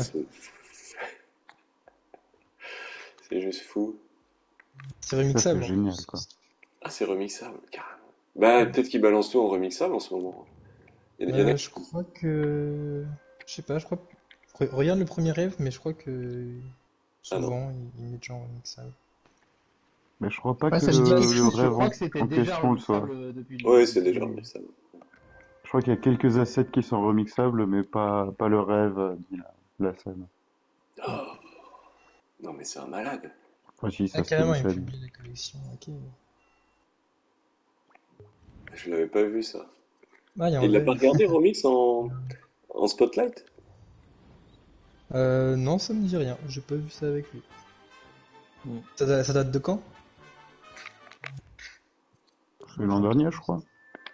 c'est juste fou. C'est Ça, c'est remixable en génial, plus. quoi. Ah, c'est remixable, carrément. Bah, peut-être qu'il balance tout en remixable en ce moment. Il y en a qui Je crois que... Je sais pas, je crois que... Regarde le premier rêve, mais je crois que Ah non. souvent il met déjà en remixable. Mais je crois pas Ouais, que ça me dit quelque le chose. Je rêve crois que c'était en déjà question le soit. remixable Ouais, c'est depuis le déjà début. remixable. Je crois qu'il y a quelques assets qui sont remixables, mais pas le rêve ni la scène. Oh, non, mais c'est un malade. Enfin, si, Ah ça se fait une carrément, il scène. publie la collection, ok. Je l'avais pas vu ça. Ah, il y a Et un il l'a pas vrai. regardé remix en spotlight? Non, ça me dit rien, j'ai pas vu ça avec lui. Mm. Ça date de quand? C'est l'an dernier, je crois.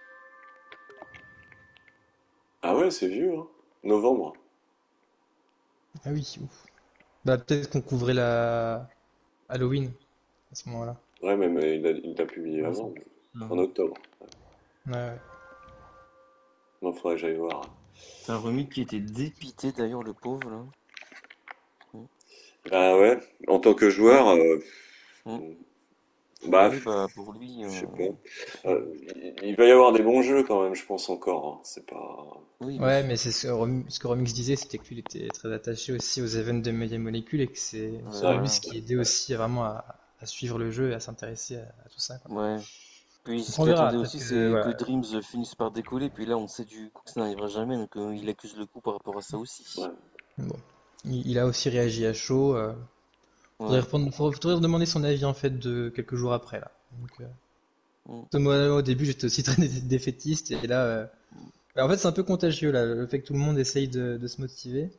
Ah ouais, c'est vieux, hein. Novembre. Ah oui, ouf. Bah peut-être qu'on couvrait la Halloween à ce moment-là. Ouais, même il l'a publié Ouais, avant, en non. octobre. Ouais, ouais. Moi, faudrait que j'aille voir. C'est un remix qui était dépité d'ailleurs, le pauvre là. Mm. Ah ouais, en tant que joueur, Mm. bah, Oui, bah pour lui, je sais pas. Il va y avoir des bons jeux quand même, je pense encore, hein. C'est pas. oui, bien Ouais, sûr. mais c'est ce que Remix disait, c'était que lui, il était très attaché aussi aux events de Media Molecule et que c'est selon Ouais, lui Voilà. ce qui aidait aussi vraiment à suivre le jeu et à s'intéresser à tout ça, quoi. Ouais. Puis Donc ce on qu'il verra, attendait peut-être aussi, que c'est que voilà. Dreams finisse par décoller. Puis là, on sait du coup que ça n'arrivera jamais, donc il accuse le coup par rapport à ça aussi. ouais. Bon. Il a aussi réagi à chaud. Ouais. Faudrait redemander son avis en fait de quelques jours après là. Mm. Moi au début j'étais aussi très défaitiste et là, bah, en fait c'est un peu contagieux là, le fait que tout le monde essaye de se motiver.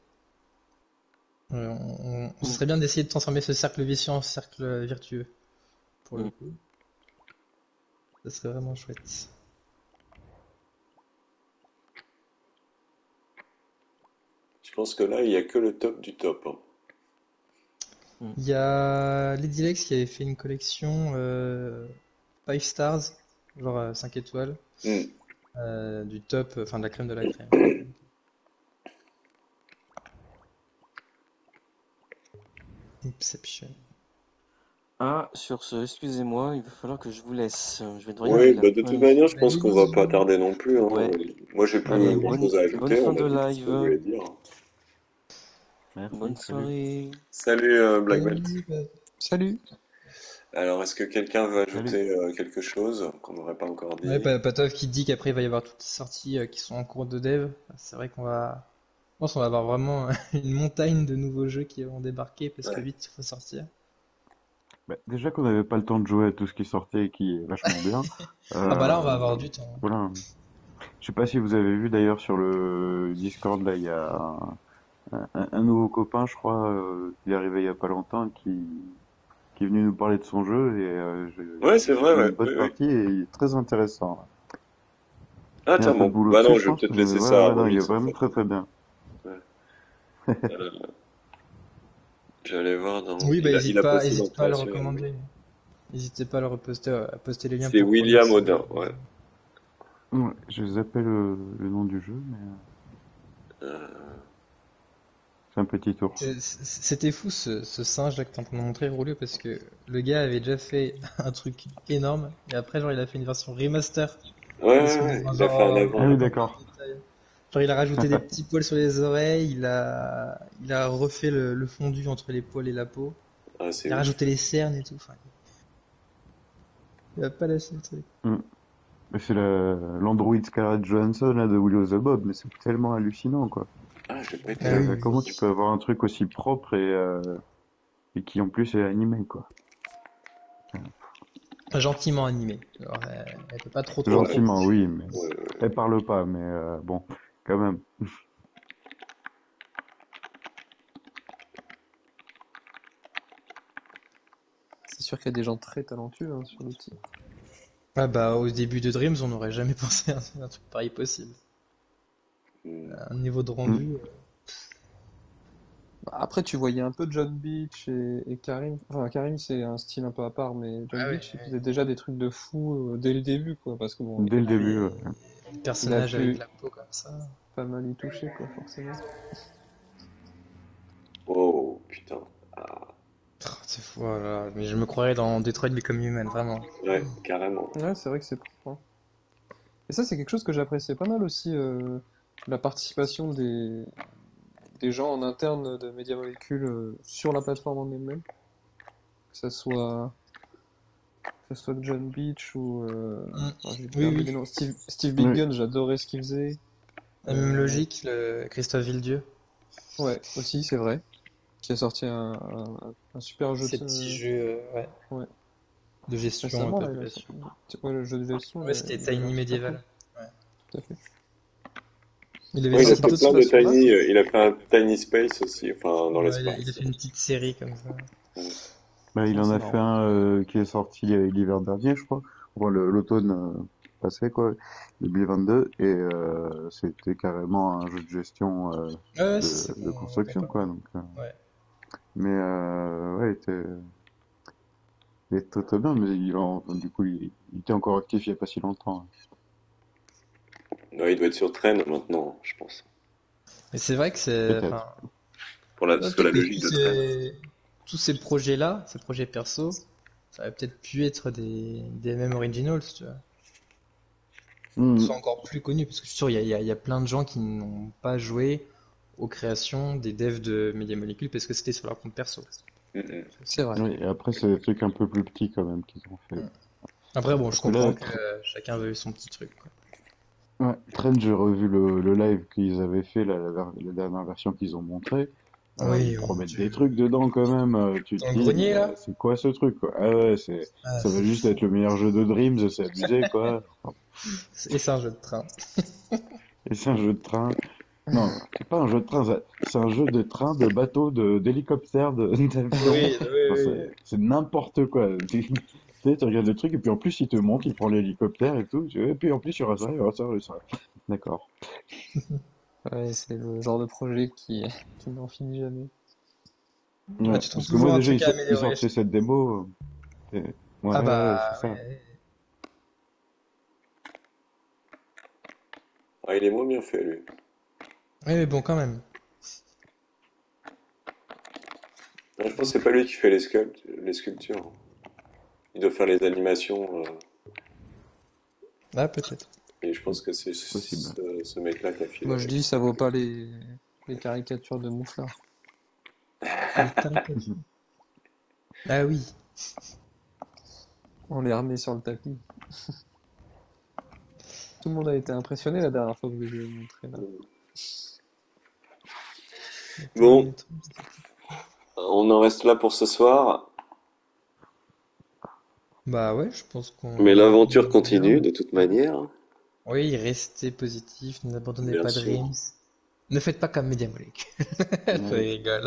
Ce Mm. serait bien d'essayer de transformer ce cercle vicieux en cercle vertueux, pour le Mm. coup. Ça serait vraiment chouette. Je pense que là, il y a que le top du top, hein. Mm. Il y a Lady Lex qui avait fait une collection 5 stars, genre 5 étoiles, Hmm. du top, enfin de la crème de la crème. Inception. Ah, sur ce, excusez-moi, il va falloir que je vous laisse. Je vais devoir y aller Oui, là. bah de toute Allez. manière, je pense qu'on va pas Allez-y. tarder non plus, hein. Ouais. Moi, j'ai Allez, plus grand-chose à bonne ajouter. fin On a de dit tout ce qu'on live. voulait dire. Merci, Bonne salut. soirée. Salut, Black Belt. Salut, Salut. Alors, est-ce que quelqu'un veut Salut. ajouter quelque chose qu'on n'aurait pas encore Ouais, dit? Patov qui dit qu'après il va y avoir toutes les sorties qui sont en cours de dev. C'est vrai je pense qu'on va avoir vraiment une montagne de nouveaux jeux qui vont débarquer parce que Ouais. vite il faut sortir. Bah, déjà qu'on n'avait pas le temps de jouer à tout ce qui sortait et qui est vachement bien. Ah bah là on va Euh, avoir du temps. voilà. Je sais pas si vous avez vu d'ailleurs sur le Discord, là, il y a un nouveau copain, je crois, qui est arrivé il y a pas longtemps, qui est venu nous parler de son jeu et Ouais, c'est j'ai vrai, fait une ouais. bonne Oui, oui. partie et il est très intéressant. Ah, Il y a un tiens, peu de bon. boulot Bah dessus, non, je je vais pense, peut-être mais laisser ouais, ça ouais, avant non, il est Mix, en vraiment fait. très très bien. Ouais. Euh, J'allais voir dans... Oui, bah il a posté dans hésite pas à le Création RB. recommander. N'hésitez pas à le reposter, à poster les liens C'est pour qu'on William essaie Odin, ouais. Ouais, je zappais le nom du jeu, mais Euh, c'est un petit tour. C'était fou ce singe là que t'es en train de montrer Roulio parce que le gars avait déjà fait un truc énorme et après genre il a fait une version remaster Ouais, de ouais, son ouais. genre, Il a fait un Ah avant. oui, vraiment dans le d'accord. détail. Genre il a rajouté des petits poils sur les oreilles, il a refait le fondu entre les poils et la peau, Ah, c'est il a ouf. rajouté les cernes et tout. Enfin, il a pas lâché le truc. Hmm. Mais c'est l'Android Scarlett Johansson là, de Willow the Bob, mais c'est tellement hallucinant, quoi. Ah, j'ai pas été Ah là. oui, Comment tu peux avoir un truc aussi propre et qui en plus est animé, quoi. gentiment animé. Alors, elle peut pas trop Ouais, Gentiment, bouger. oui, mais ouais, ouais. elle parle pas, mais bon, quand même. C'est sûr qu'il y a des gens très talentueux hein, sur l'outil. Ah bah au début de Dreams on n'aurait jamais pensé à un truc pareil possible. Hmm. Un niveau de Hmm. rendu. Après, tu voyais un peu John Beach et Karim. Enfin, Karim, c'est un style un peu à part, mais John Ah oui, Beach, il faisait déjà des trucs de fou dès le début, quoi. Parce que bon, Dès le ah oui, début, ouais. le il a personnage avec pu la peau comme ça. pas mal y toucher, quoi, forcément. Oh, putain. Ah, Oh, c'est fou, oh là là. Mais je me croirais dans Detroit Become Human, vraiment. ouais, carrément. Ouais, c'est vrai que c'est propre, hein. Et ça, c'est quelque chose que j'appréciais pas mal aussi, la participation des gens en interne de Media Molecule sur la plateforme en elle-même. Que ça soit, que ce soit John Beach ou... Mm. oh, j'ai Oui, perdu oui. les noms. Steve Oui. Bilgun, j'adorais ce qu'il faisait. La même Euh, logique, le Christophe Villedieu. ouais, aussi, c'est vrai. Qui a sorti un super jeu Ces petits jeux ouais, ouais. de gestion, Récemment, là, il a sorti... population. Ouais, le jeu de gestion, Ouais, c'était il avait Tiny l'air super cool. Medieval. Ouais. Tout à fait. Il avait Ouais, Et il a fait cette fait d'autres. plein de participation-là, Tiny. Il a fait un Tiny Space aussi, enfin, dans Ouais, il a l'espace. fait une petite série comme ça. Ouais. Bah, il ouais, en c'est a fait marrant. un qui est sorti l'hiver dernier, je crois. Enfin, l'automne passé, quoi, 2022, et c'était carrément un jeu de gestion Ouais, ouais, c'est de construction, pas quoi. mal. Donc, Ouais. mais ouais, il était très très bien, mais du coup, il était encore actif il y a pas si longtemps. Ouais, il doit être sur Train maintenant, je pense. Mais c'est vrai que Peut-être. Parce que la peut-être que logique de Train. tous ces projets-là, ces projets perso, ça aurait peut-être pu être des mêmes originals, tu vois. Qui Mhm. soient encore plus connus, parce que je suis sûr, il y a plein de gens qui n'ont pas joué aux créations des devs de Media Molecule parce que c'était sur leur compte perso. Mm, C'est aussi C'est vrai. Oui, et après, c'est des trucs un peu plus petits quand même qu'ils ont fait. Mm. Après, bon, je Parce que là, comprends que chacun veut son petit truc, quoi. ouais, Trent, j'ai revu le live qu'ils avaient fait, la dernière version qu'ils ont montré. Ils Oui, oh mon promettent Dieu. des trucs dedans quand même. Tu Dans te le dis, grenier, mais là? c'est quoi ce truc, quoi? Ah ouais, Ah, ça va c'est juste fou. être le meilleur jeu de Dreams, c'est abusé, quoi. Et c'est un jeu de train. Et c'est un jeu de train. Non, c'est pas un jeu de train, c'est un jeu de train, de bateau, d'hélicoptère, d'avion. Oui, oui, Enfin, oui. c'est n'importe quoi. Tu regardes le truc et puis en plus il te montre, il prend l'hélicoptère et tout. Et puis en plus il y aura ça, il y aura ça, il y aura ça. D'accord. Ouais, c'est le genre de projet qui n'en finit jamais. Ah, Ouais, tu trouves parce que moi toujours un déjà truc à ils améliorer. sortaient cette démo. Ouais, Ah ouais, c'est bah, ça. ouais. Ah, il est moins bien fait, lui. Oui, mais bon, quand même. Non, je pense que c'est pas lui qui fait les sculptures. Il doit faire les animations. Ah, peut-être. Et je pense que c'est C'est possible. ce mec-là qui a filé Moi, je avec. dis, ça vaut pas les caricatures de Mouflard. Les caricatures. Ah oui. On les remet sur le tapis. Tout le monde a été impressionné la dernière fois que je l'ai montré là. Bon, on en reste là pour ce soir, Bah ouais, je pense mais qu'on a l'aventure fini bien. continue de toute manière. Oui, restez positifs, n'abandonnez Bien pas sûr. Dreams. Ne faites pas comme Media Molecule. Je Ouais. rigole.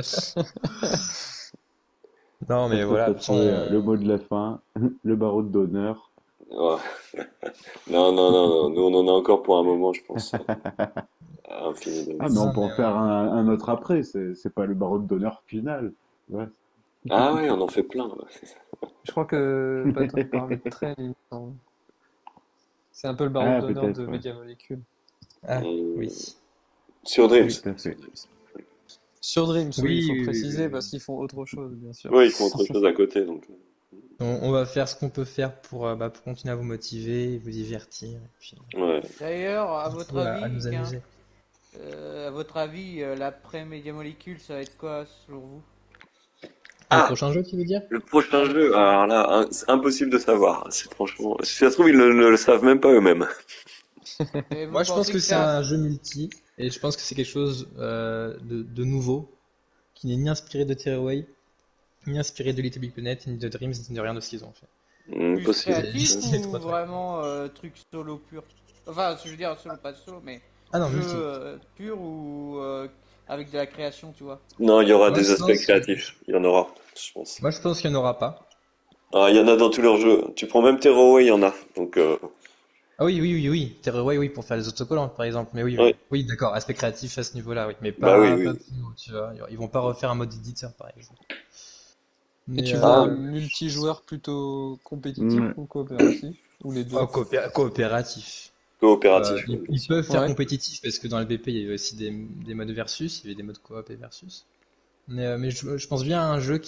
Non, mais Est-ce que voilà, ça de toute façon, serait le mot de la fin, le barreau d'honneur? Ouais. Non, non, non, non, nous on en a encore pour un moment, je pense, à Infinite Ah, mais Dreams. on non, peut en mais faire ouais. un autre après, c'est pas le barreau d'honneur final. Ouais. Ah ouais, on en fait plein. Ouais. Je crois que Baton parlait de Train, il me semble. C'est un peu le barreau Ah, d'honneur peut-être, de ouais. Media Molecule. Ah, Hum, oui. Sur Dreams. Oui. Tout à Sur fait. Dreams. Sur Dreams, oui, il Oui, faut oui, oui, préciser oui, parce oui. qu'ils font autre chose, bien sûr. Ouais, ils font autre chose à côté, donc. On va faire ce qu'on peut faire pour continuer à vous motiver, vous divertir, et puis Ouais. D'ailleurs, surtout à nous amuser. À votre avis, l'après Media Molecule, ça va être quoi selon vous? Le Ah, prochain jeu, tu veux dire? le Ouais, prochain le jeu, prochain jeu. alors là, c'est impossible de savoir. C'est franchement, si ça se trouve, ils ne le savent même pas eux-mêmes. Et vous Moi, je pense pensez que que c'est ça, un jeu multi, et je pense que c'est quelque chose de nouveau, qui n'est ni inspiré de Tearaway, ni inspiré de Little Big Planet, ni de Dreams, ni de rien de ce qu'ils ont fait. plus Possible. créatif C'est trop ou trucs. vraiment truc solo pur? Enfin, je veux dire solo, pas solo, mais Ah non, jeu multi. pur ou avec de la création, tu vois. Non, il y aura Moi, des je aspects pense, créatifs. Il y en aura, je pense. moi, je pense qu'il n'y en aura pas. Ah, il y en a dans tous leurs jeux. Tu prends même Tearaway, il y en a. Donc, Ah oui, oui, oui, oui. Tearaway, oui, pour faire les autocollants, par exemple. Mais oui, ouais. oui. Oui, d'accord, aspect créatif à ce niveau-là, oui. Mais Bah oui, pas oui. plus haut, tu vois. Ils vont pas refaire un mode éditeur, par exemple. Et Mais tu veux un Ah, multijoueur plutôt compétitif Ouais. ou coopératif? Ou les deux? coopératif. coopératif, Ils, ouais, bien ils sûr. peuvent faire Ouais. compétitif parce que dans le BP il y avait aussi des modes versus, il y avait des modes coop et versus. Mais je pense bien à un jeu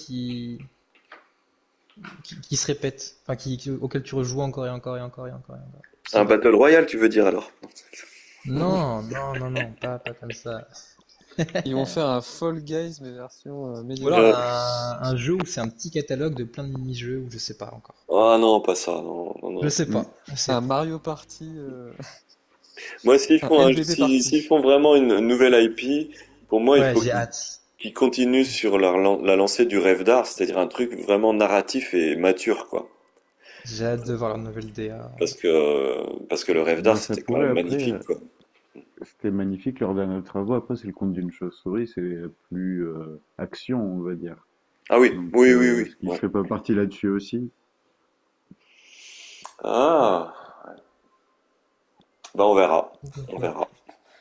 qui se répète, enfin auquel tu rejoues encore et encore et encore et encore et encore. Un C'est Battle Royale, tu veux dire alors? non, non, non, non, pas comme ça. Ils vont faire un Fall Guys mais version Ou Media alors Euh, Molecule. un jeu où c'est un petit catalogue de plein de mini-jeux ou je sais pas encore. Ah non, pas ça, non, non, Je non. sais Mm. pas, je sais Un pas. Mario Party, Moi, s'ils un font LBB s'ils Party. font vraiment une nouvelle IP, pour moi, il Ouais, faut j'ai hâte. qu'ils continuent sur la lancée du rêve d'art, c'est-à-dire un truc vraiment narratif et mature, quoi. J'ai hâte de voir la nouvelle DA. Parce que le rêve d'art, Ben, ça c'était quand pourrait même après. magnifique, quoi. C'était magnifique leurs derniers travaux. Après, c'est le conte d'une chauve-souris, c'est plus action, on va dire. Ah oui, Donc, oui, oui, oui. ce qui Ouais. ferait pas partie là-dessus aussi. Ah, bah on verra, on Complètement. verra.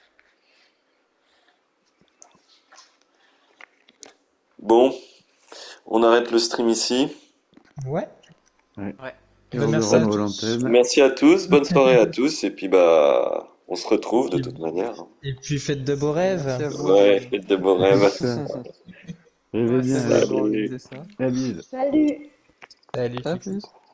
Bon, on arrête le stream ici. Ouais. Ouais. Ouais. Et Ben, on merci à rendre tous. l'antenne. Merci à tous, bonne soirée à tous, et puis bah, on se Et retrouve de toute puis, manière. et puis faites de beaux Merci rêves. à vous Ouais, de, faites de beaux C'est rêves. ça. Rêvez Ouais. bien, merci allez. d'avoir Salut. organisé ça. La bise. Salut! Salut, À Fixit. plus.